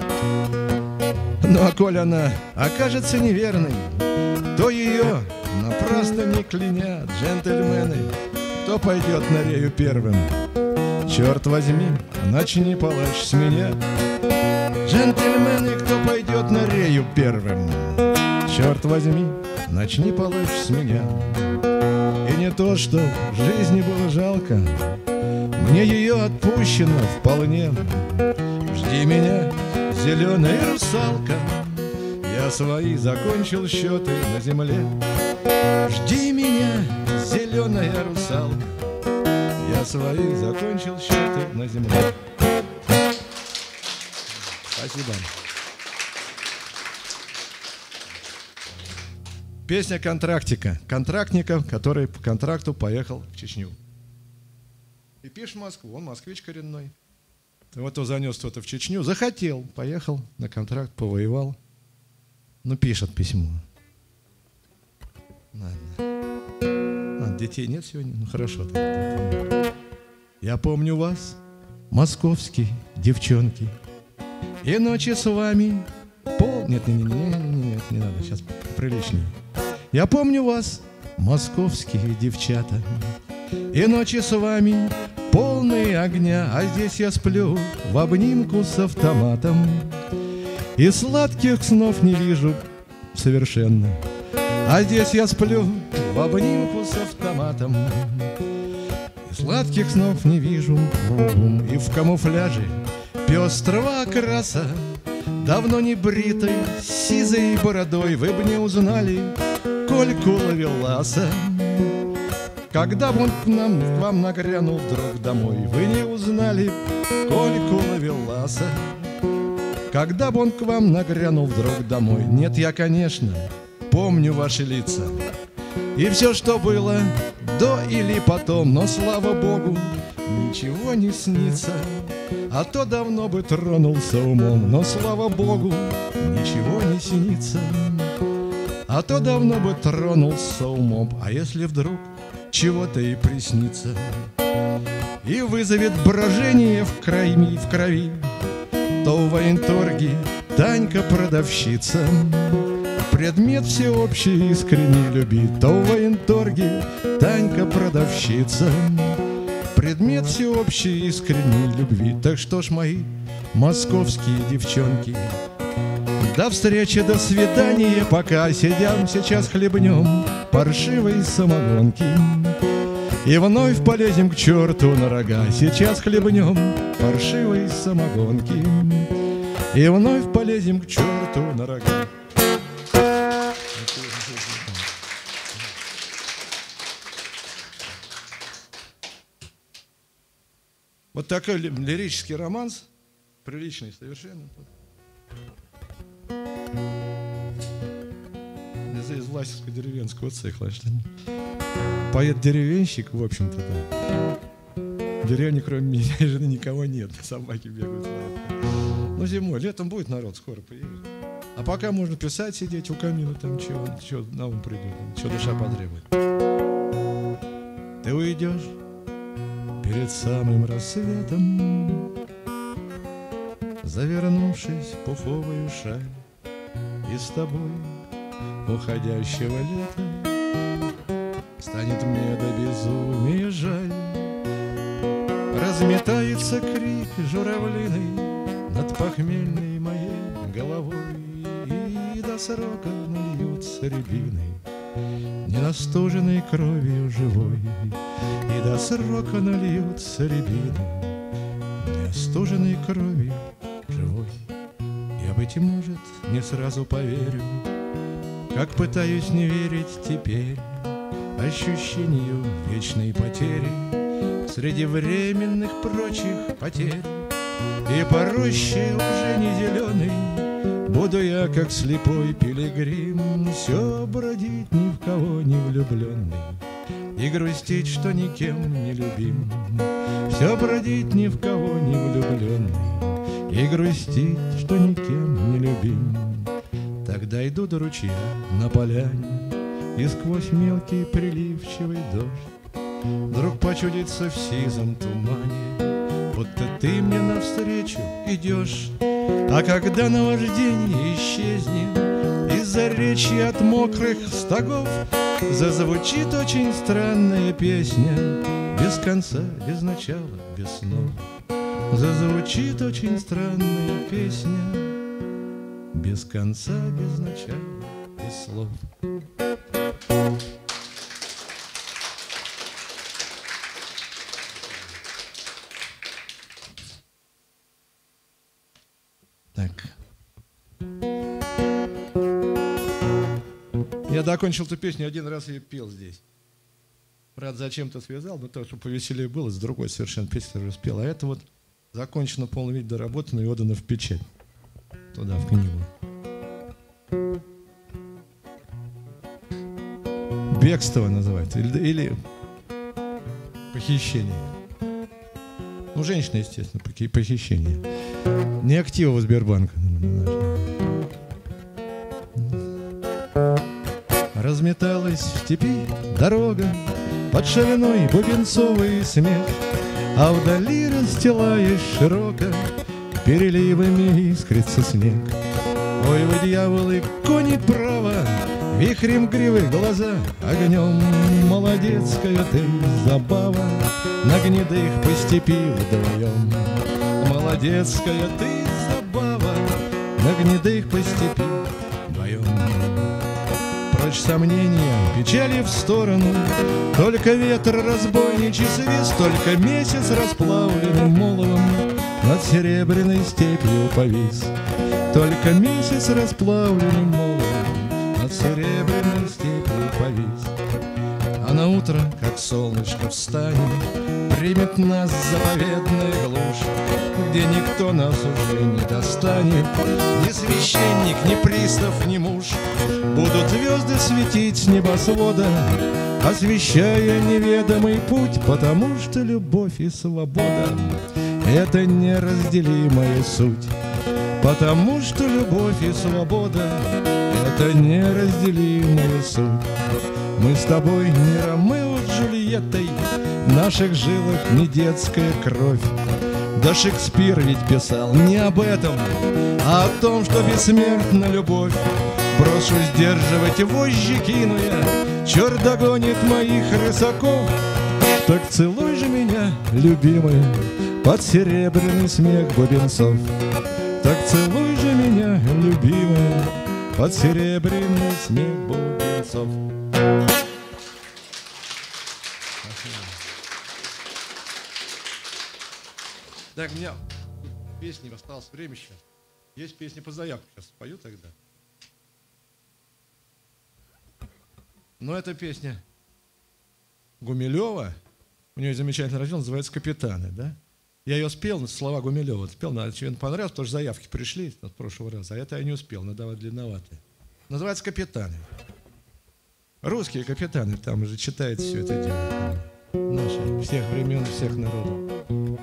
Ну а коль она окажется неверной, то ее напрасно не кляня. Джентльмены, кто пойдет на рею первым, черт возьми, начни палач с меня. Джентльмены, кто пойдет на рею первым, черт возьми, начни получше с меня. И не то, что жизни было жалко, мне ее отпущено вполне. Жди меня, зеленая русалка, я свои закончил счеты на земле. Жди меня, зеленая русалка, я свои закончил счеты на земле. Спасибо. Песня «Контрактика». Контрактника, который по контракту поехал в Чечню. И пишет в Москву, он москвич коренной. Вот он занес кто-то в Чечню, захотел, поехал на контракт, повоевал. Ну, пишет письмо. Ладно. Детей нет сегодня? Ну, хорошо. Я помню вас, московские девчонки, и ночи с вами Нет, не надо, сейчас приличнее. Я помню вас, московские девчата, и ночи с вами полные огня, а здесь я сплю в обнимку с автоматом, и сладких снов не вижу совершенно. А здесь я сплю в обнимку с автоматом, и сладких снов не вижу. И в камуфляже пестрого окраса, давно не бритой, сизой бородой, вы бы не узнали Кольку Ловеласа. Когда бы он к вам нагрянул вдруг домой, вы не узнали Кольку Ловеласа. Когда бы он к вам нагрянул вдруг домой. Нет, я, конечно, помню ваши лица и все, что было до или потом, но, слава Богу, ничего не снится, а то давно бы тронулся умом. Но, слава Богу, ничего не снится, а то давно бы тронулся умом. А если вдруг чего-то и приснится и вызовет брожение в крови, то в военторге Танька продавщица, предмет всеобщей искренней любви. То в военторге Танька продавщица, предмет всеобщей искренней любви. Так что ж, мои московские девчонки, до встречи, до свидания, пока сидям сейчас хлебнем паршивой самогонки и вновь полезем к черту на рога. Сейчас хлебнем паршивой самогонки и вновь полезем к черту на рога. Вот такой лирический романс, приличный совершенно. Из Власевско-деревенского цехла. Поэт-деревенщик, в общем-то, да. В деревне, кроме меня и жены, никого нет. Собаки бегают. Ну, зимой, летом будет народ, скоро приедет. А пока можно писать, сидеть у камина, там чего на ум придет, что душа потребует. Ты уйдешь перед самым рассветом, завернувшись в пуховую шаль, и с тобой уходящего лета станет мне до безумия жаль. Разметается крик журавлиный над похмельной моей головой, и до срока нальются рябины ненастуженной кровью живой, и до срока нальются рябины ненастуженной кровью живой. Я, быть может, не сразу поверю, как пытаюсь не верить теперь ощущению вечной потери среди временных прочих потерь. И по роще уже не зеленый буду я, как слепой пилигрим, все бродить ни в кого не влюбленный и грустить, что никем не любим. Все бродить ни в кого не влюбленный и грустить, что никем не любим. Тогда иду до ручья на поляне, и сквозь мелкий приливчивый дождь вдруг почудится в сизом тумане, будто ты мне навстречу идешь. А когда наваждение исчезнет из-за речи от мокрых стогов, зазвучит очень странная песня, без конца, без начала, без снов. зазвучит очень странная песня, без конца, без начала, без слов. Так. Я докончил эту песню, один раз ее пел здесь. Брат зачем-то связал, но то, чтобы повеселее было, с другой совершенно песню уже спел. А это вот закончено в полном виде доработано и отдано в печать. Туда, в книгу. Бегство называется. Или похищение. Ну, женщина, естественно, похищение. Не активов Сбербанка. Разметалась в степи дорога, под шириной бубенцовый смех, а вдали, расстилаясь широко, переливами искрится снег. Ой, вы, дьяволы, кони право, вихрем гривы глаза, огнем молодецкая ты забава, на гнедых по степи вдвоем. Молодецкая ты забава, на гнедых по степи вдвоем. Прочь сомнения, печали в сторону, только ветер разбойничий свист, только месяц расплавленным моловом над серебряной степью повис. Только месяц расплавленным моловом над серебряной степью повис. А на утро, как солнышко встанет, примет нас заповедная глушь, где никто нас уже не достанет, ни священник, ни пристав, ни муж. Будут звезды светить с небосвода, освещая неведомый путь, потому что любовь и свобода — это неразделимая суть. Потому что любовь и свобода — это неразделимая суть. Мы с тобой не Ромео с Джульеттой, в наших жилах не детская кровь. Да Шекспир ведь писал не об этом, а о том, что бессмертна любовь. Брошу сдерживать вожжи, кину я, черт догонит моих рысаков. Так целуй же меня, любимая, под серебряный смех бубенцов. Так целуй же меня, любимая, под серебряный смех бубенцов. Так, у меня песни, осталось время сейчас. Есть песни по заявке, сейчас спою тогда. Но эта песня Гумилева, у нее замечательный раздел, называется «Капитаны», да? Я ее спел, слова Гумилева спел, но чем понравилось, потому что заявки пришли от прошлого раза, а это я не успел, надо длинноватые. Называется «Капитаны». Русские капитаны, там уже читается все это дело. Наши, всех времен, всех народов.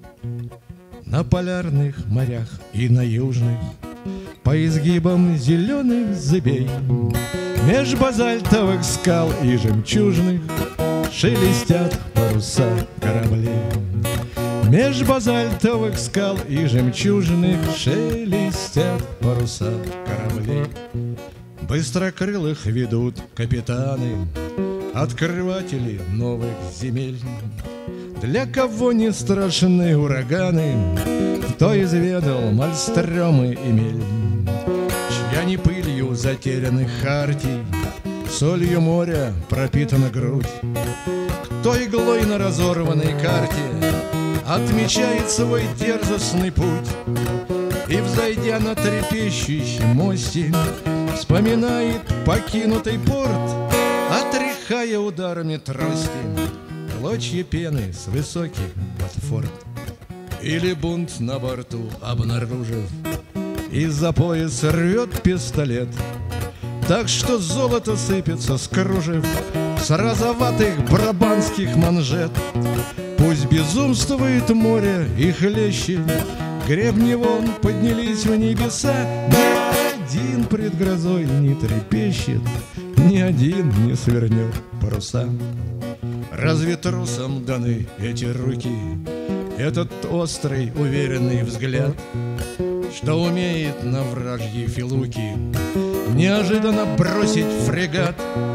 На полярных морях и на южных, по изгибам зеленых зыбей, меж базальтовых скал и жемчужных шелестят паруса кораблей. Меж базальтовых скал и жемчужных шелестят паруса кораблей. Быстрокрылых ведут капитаны, открыватели новых земель. Для кого не страшны ураганы, кто изведал мальстремы и мель. Чья не пылью затерянных хартий, солью моря пропитана грудь. Кто иглой на разорванной карте отмечает свой дерзостный путь. И, взойдя на трепещущий мостик, вспоминает покинутый порт, отряхая ударами трости клочья пены с высоких платформ. Или бунт на борту обнаружив, из-за пояса рвет пистолет, так что золото сыпется с кружев, с розоватых брабанских манжет. Пусть безумствует море и хлещет, гребни волн поднялись в небеса, ни один пред грозой не трепещет, ни один не свернет паруса. Разве трусам даны эти руки, этот острый, уверенный взгляд, что умеет на вражьи филуки неожиданно бросить фрегат?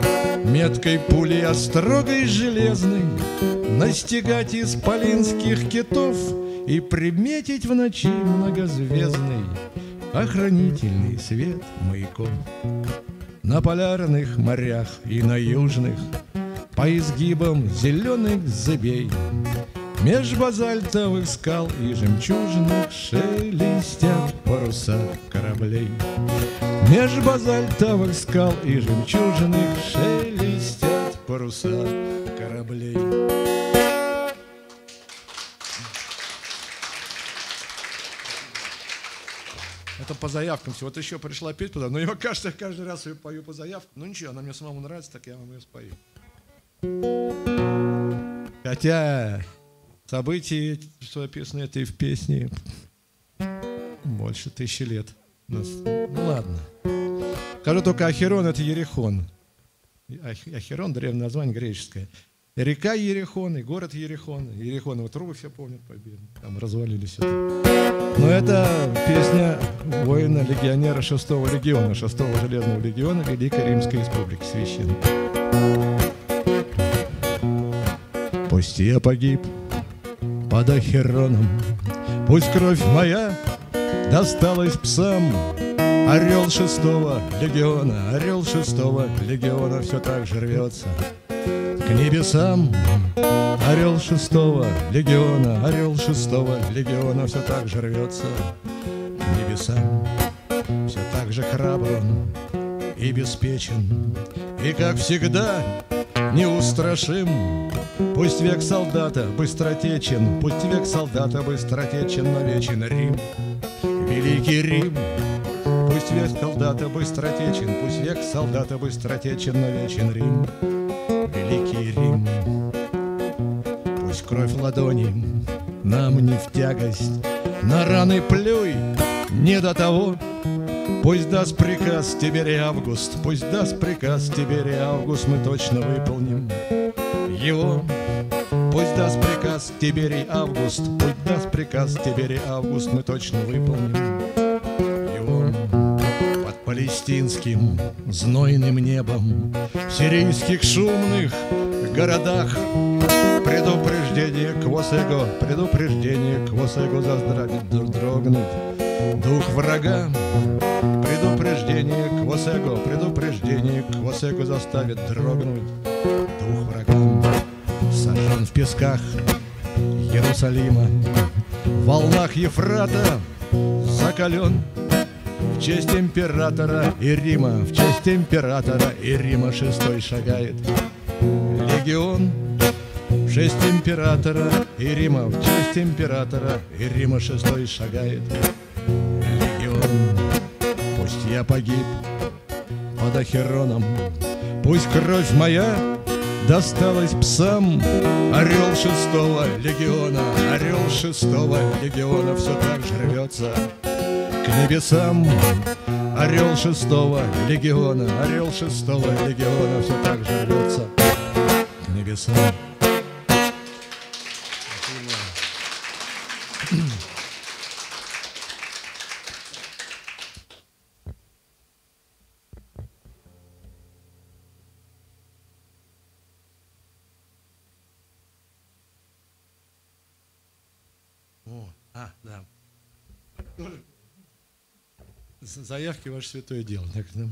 меткой пулей острогой железной настигать исполинских китов и приметить в ночи многозвездный охранительный свет маяков. На полярных морях и на южных по изгибам зеленых зыбей меж базальтовых скал и жемчужных шелестят паруса кораблей. Меж базальтовых скал и жемчужных шелестят паруса кораблей. Это по заявкам все. Вот еще пришла петь туда, но я каждый раз ее пою по заявкам. Ну ничего, она мне самому нравится, так я вам ее спою. Хотя события, что описано это и в песне, больше 1000 лет. Ну ладно. Скажу только, Ахирон — это Ерихон. Ахирон — древнее название греческое. Река Ерихон и город Ерихон. Ерихоновы трубы все помнят победу. Там развалились это. Но это песня воина-легионера 6-го легиона, 6-го железного легиона Великой Римской Республики священной. Пусть я погиб под Ахироном, пусть кровь моя досталась псам. Орел 6-го легиона, орел 6-го легиона все так же рвется к небесам. Орел 6-го легиона, орел 6-го легиона все так же рвется к небесам. Все так же храбр он и беспечен, и, как всегда, неустрашим. Пусть век солдата быстротечен, пусть век солдата быстротечен, но вечен Рим, великий Рим. Пусть век солдата быстротечен, пусть век солдата быстротечен, но вечен Рим, великий Рим. Пусть кровь ладони нам не в тягость, на раны плюй, не до того. Пусть даст приказ Тиберий Август, пусть даст приказ Тиберий Август, мы точно выполним его. Пусть даст приказ Тиберий Август, пусть даст приказ Тиберий Август, мы точно выполним его. Под палестинским знойным небом в сирийских шумных городах предупреждение Квосэго, предупреждение Квосэго заставит дрогнуть дух врага. Предупреждение Квосэго, предупреждение Квосэго заставит дрогнуть дух врага. Сожжен в песках Иерусалима, в волнах Ефрата закален в честь императора и Рима, в честь императора и Рима 6-й шагает легион. В честь императора и Рима, в честь императора и Рима 6-й шагает легион. Пусть я погиб под Ахироном, пусть кровь моя досталась псам. Орел 6-го легиона, орел 6-го легиона все так же рвется к небесам. Орел 6-го легиона, орел 6-го легиона все так же рвется к небесам. Да. Заявки — ваше святое дело. Так, да?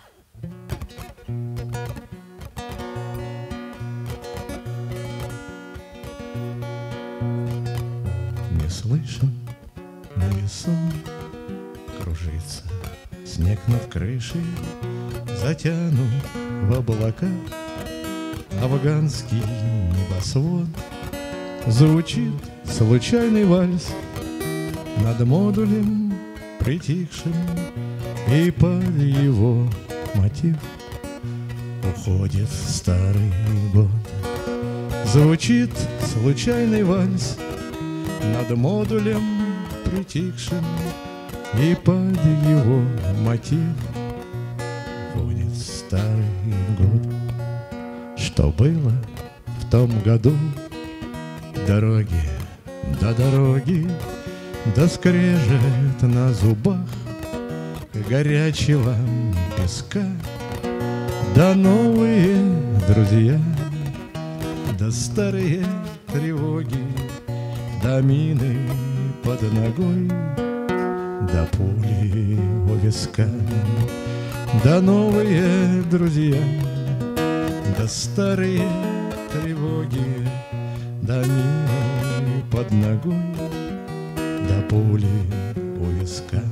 Не слышен на лесу кружится снег над крышей, затянут в облака. Афганский небосвод звучит случайный вальс над модулем притихшим, и под его мотив уходит старый год. Звучит случайный вальс над модулем притихшим, и под его мотив уходит старый год. Что было в том году? Дороги до дороги, да скрежет на зубах горячего песка, да новые друзья, да старые тревоги, да мины под ногой, да пули у виска, да новые друзья, да старые тревоги, да мины под ногой, да пули у виска.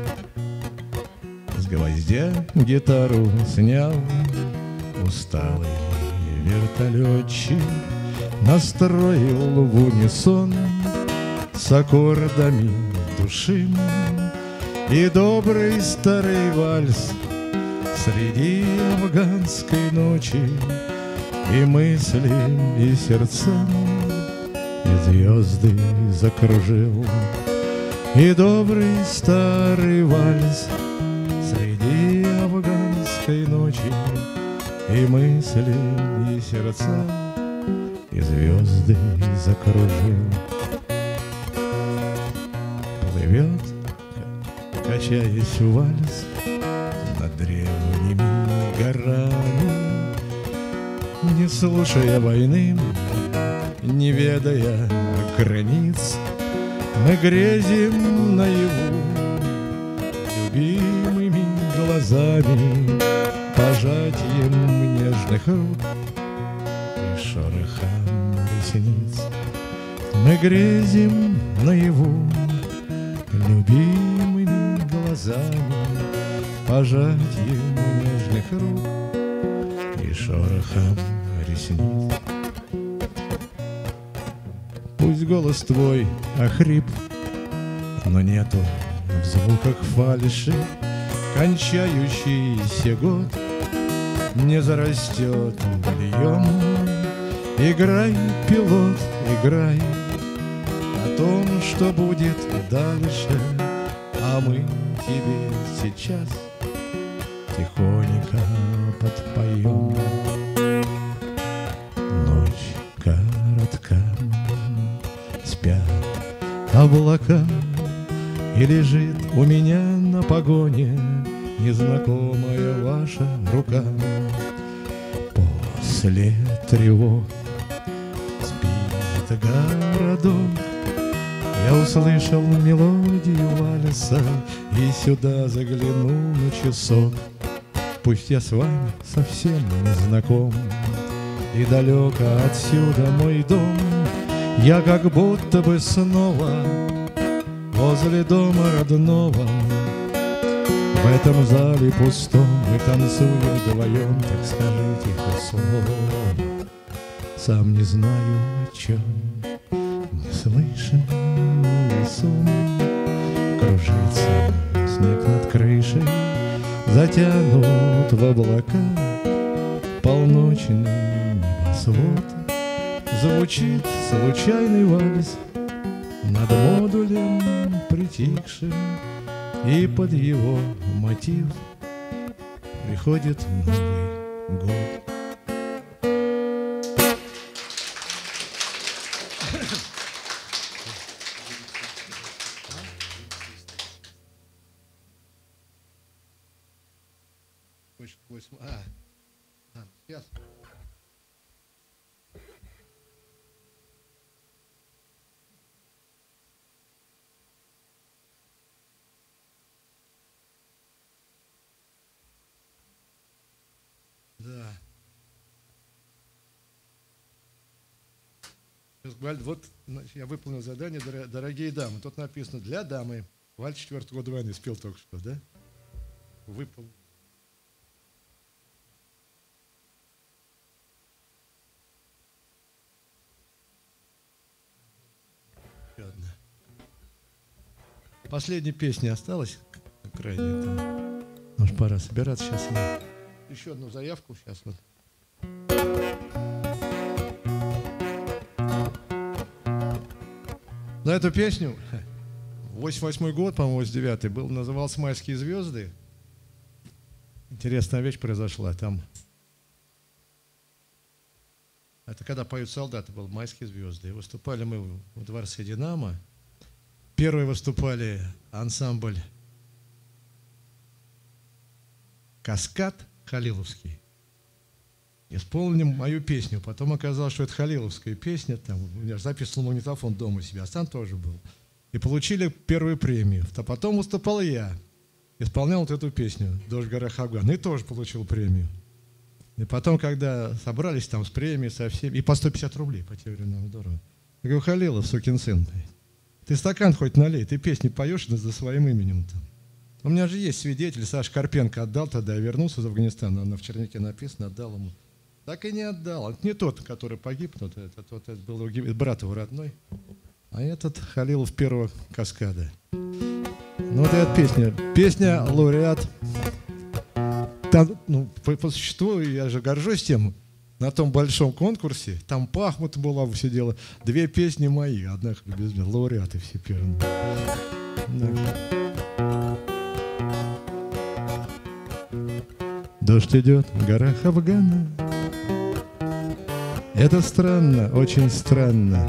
С гвоздя гитару снял усталый вертолетчик, настроил в унисон с аккордами души и добрый старый вальс среди афганской ночи, и мысли, и сердца, и звезды закружил, и добрый старый вальс среди афганской ночи, и мысли, и сердца, и звезды закружил. Плывет, качаясь вальс над древними горами, не слушая войны, не ведая границ, мы грезим наяву любимыми глазами, пожатием нежных рук и шорохом ресниц. Мы грезим наяву любимыми глазами, пожатием нежных рук и шорохом ресниц. Пусть голос твой охрип, но нету в звуках фальши, кончающийся год не зарастет бельем. Играй, пилот, играй о том, что будет дальше, а мы тебе сейчас тихонько подпоем. Ночь коротка, спят облака, и лежит у меня на погоне незнакомая ваша рука. После тревог спит городок, я услышал мелодию вальса и сюда заглянул на часок. Пусть я с вами совсем не знаком, и далеко отсюда мой дом, я как будто бы снова возле дома родного. В этом зале пустом мы танцуем вдвоем, так скажите хоть слово. Сам не знаю о чем, не слышен мой сон. Кружится снег над крышей, затянут в облака полночный небосвод. Звучит случайный вальс над модулем притихшим, и под его мотив приходит Новый год. Сейчас. Да. Вот значит, я выполнил задание, дорогие дамы. Тут написано для дамы. Вальс 4-го года войны спел только что, да? Выполнил. Последняя песня осталась, крайняя там. Может, пора собираться сейчас. Еще одну заявку сейчас вот. На эту песню 88-й год, по-моему, 89-й был, назывался «Майские звезды». Интересная вещь произошла там. Это когда поют солдаты, был «Майские звезды». И выступали мы в дворце «Динамо». Первые выступали ансамбль «Каскад» Халиловский. исполнили мою песню. Потом оказалось, что это халиловская песня. Там, у меня записывал магнитофон дома у себя, а сам тоже был. И получили первую премию. А потом выступал я. Исполнял вот эту песню «Дождь в горах Афгана». И тоже получил премию. И потом, когда собрались там с премией, со всеми, и по 150 рублей, по тем временам, здорово. Я говорю: Халилов, сукин сын, ты стакан хоть налей, ты песни поешь за своим именем там. У меня же есть свидетель, Саша Карпенко отдал тогда, я вернулся из Афганистана, она в чернике написано, отдал ему. Так и не отдал. Это не тот, который погиб, это был брат его родной, а этот Халилов первого каскада. Ну вот эта песня лауреат. Там, ну, по существу, я же горжусь тем, на том большом конкурсе, там Пахмут Булавов сидела, 2 песни мои, одна без меня, лауреаты все первые. Да. Дождь идет в горах Афгана. Это странно, очень странно.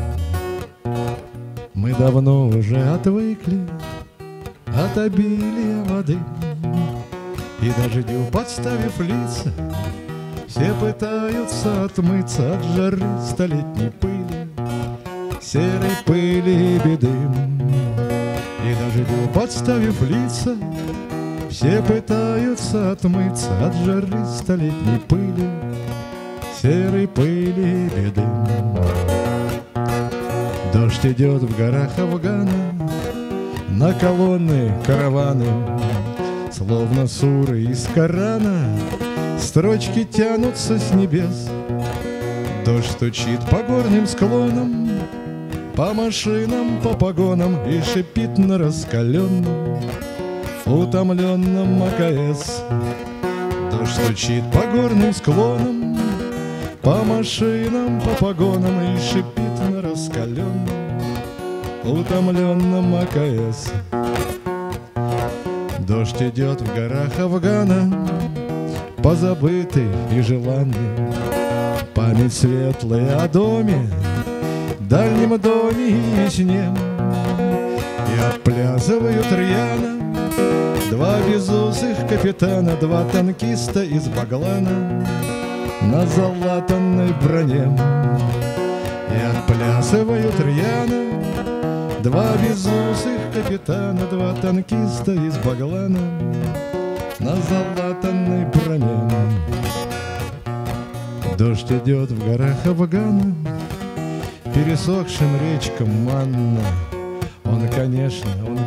Мы давно уже отвыкли от обилия воды. И дождю подставив лица, все пытаются отмыться от жары столетней пыли, серой пыли и беды. И дождю подставив лица, все пытаются отмыться от жары столетней пыли, серой пыли и беды. Дождь идет в горах Афгана, на колонны караваны, словно суры из Корана, строчки тянутся с небес. Дождь стучит по горным склонам, по машинам, по погонам и шипит на раскаленном, утомленном АКС. Дождь стучит по горным склонам, по машинам, по погонам и шипит на раскаленном, утомленном АКС. Дождь идет в горах Афгана, позабытый и желанный, память светлая о доме, дальнем доме и весне. И отплясывают рьяно 2 безусых капитана, 2 танкиста из Баглана на залатанной броне. И отплясывают рьяно 2 безусых капитана, 2 танкиста из Баглана на залатанной броне. Дождь идет в горах Афгана, пересохшим речкам манна. Он, конечно,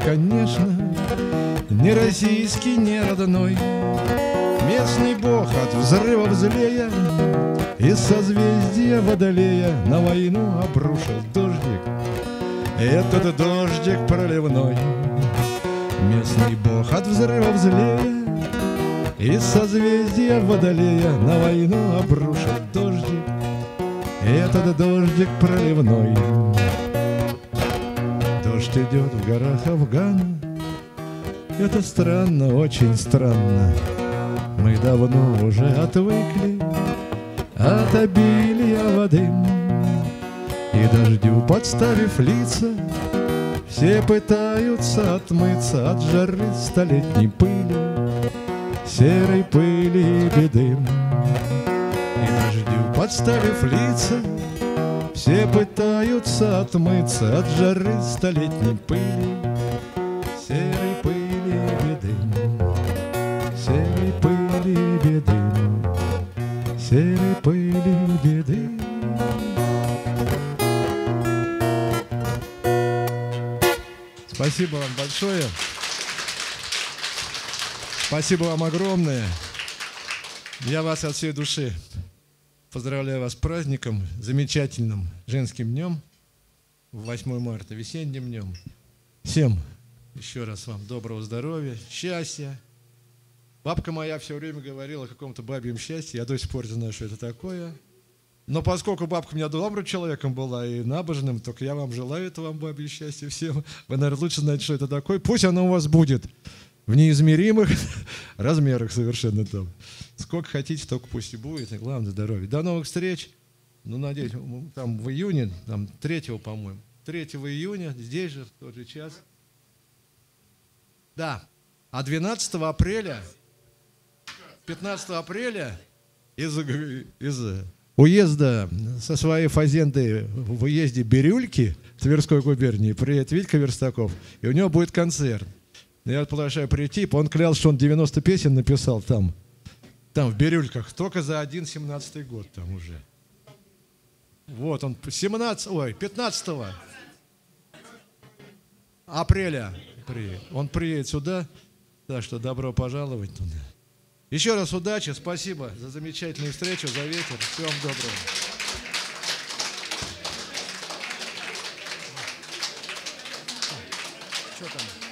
не российский, не родной, местный бог от взрывов злея, из созвездия Водолея на войну обрушил дождик, этот дождик проливной. Местный бог от взрывов злея, из созвездия Водолея на войну обрушил дождик, этот дождик проливной. Дождь идет в горах Афгана. Это странно, очень странно. Мы давно уже отвыкли от обилия воды. И дождю подставив лица, все пытаются отмыться от жары столетней пыли, серой пыли и беды. И дождю подставив лица, все пытаются отмыться от жары столетней пыли, серой пыли и беды, серой пыли и беды, серой пыли и беды. Спасибо вам большое. Спасибо вам огромное. Я вас от всей души поздравляю вас с праздником, замечательным женским днем, 8 марта, весенним днем. Всем еще раз вам доброго здоровья, счастья. Бабка моя все время говорила о каком-то бабьем счастье, я до сих пор не знаю, что это такое. Но поскольку бабка у меня добрым человеком была и набожным, только я вам желаю этого вам бабье счастья всем. Вы, наверное, лучше знаете, что это такое. Пусть оно у вас будет в неизмеримых размерах совершенно там. Сколько хотите, столько пусть и будет. И главное, здоровья. До новых встреч. Ну, надеюсь, там в июне, там 3-го, по-моему. 3 июня, здесь же, в тот же час. Да. А 12 апреля, 15 апреля из уезда со своей фазендой в уезде Бирюльки Тверской губернии приедет Витька Верстаков, и у него будет концерт. Я приглашаю прийти, он клялся, что он 90 песен написал там в Бирюльках, только за 17-й год там уже. Вот он 15 апреля он приедет сюда, так что добро пожаловать туда. Еще раз удачи, спасибо за замечательную встречу, за вечер. Всего вам доброго. Что там?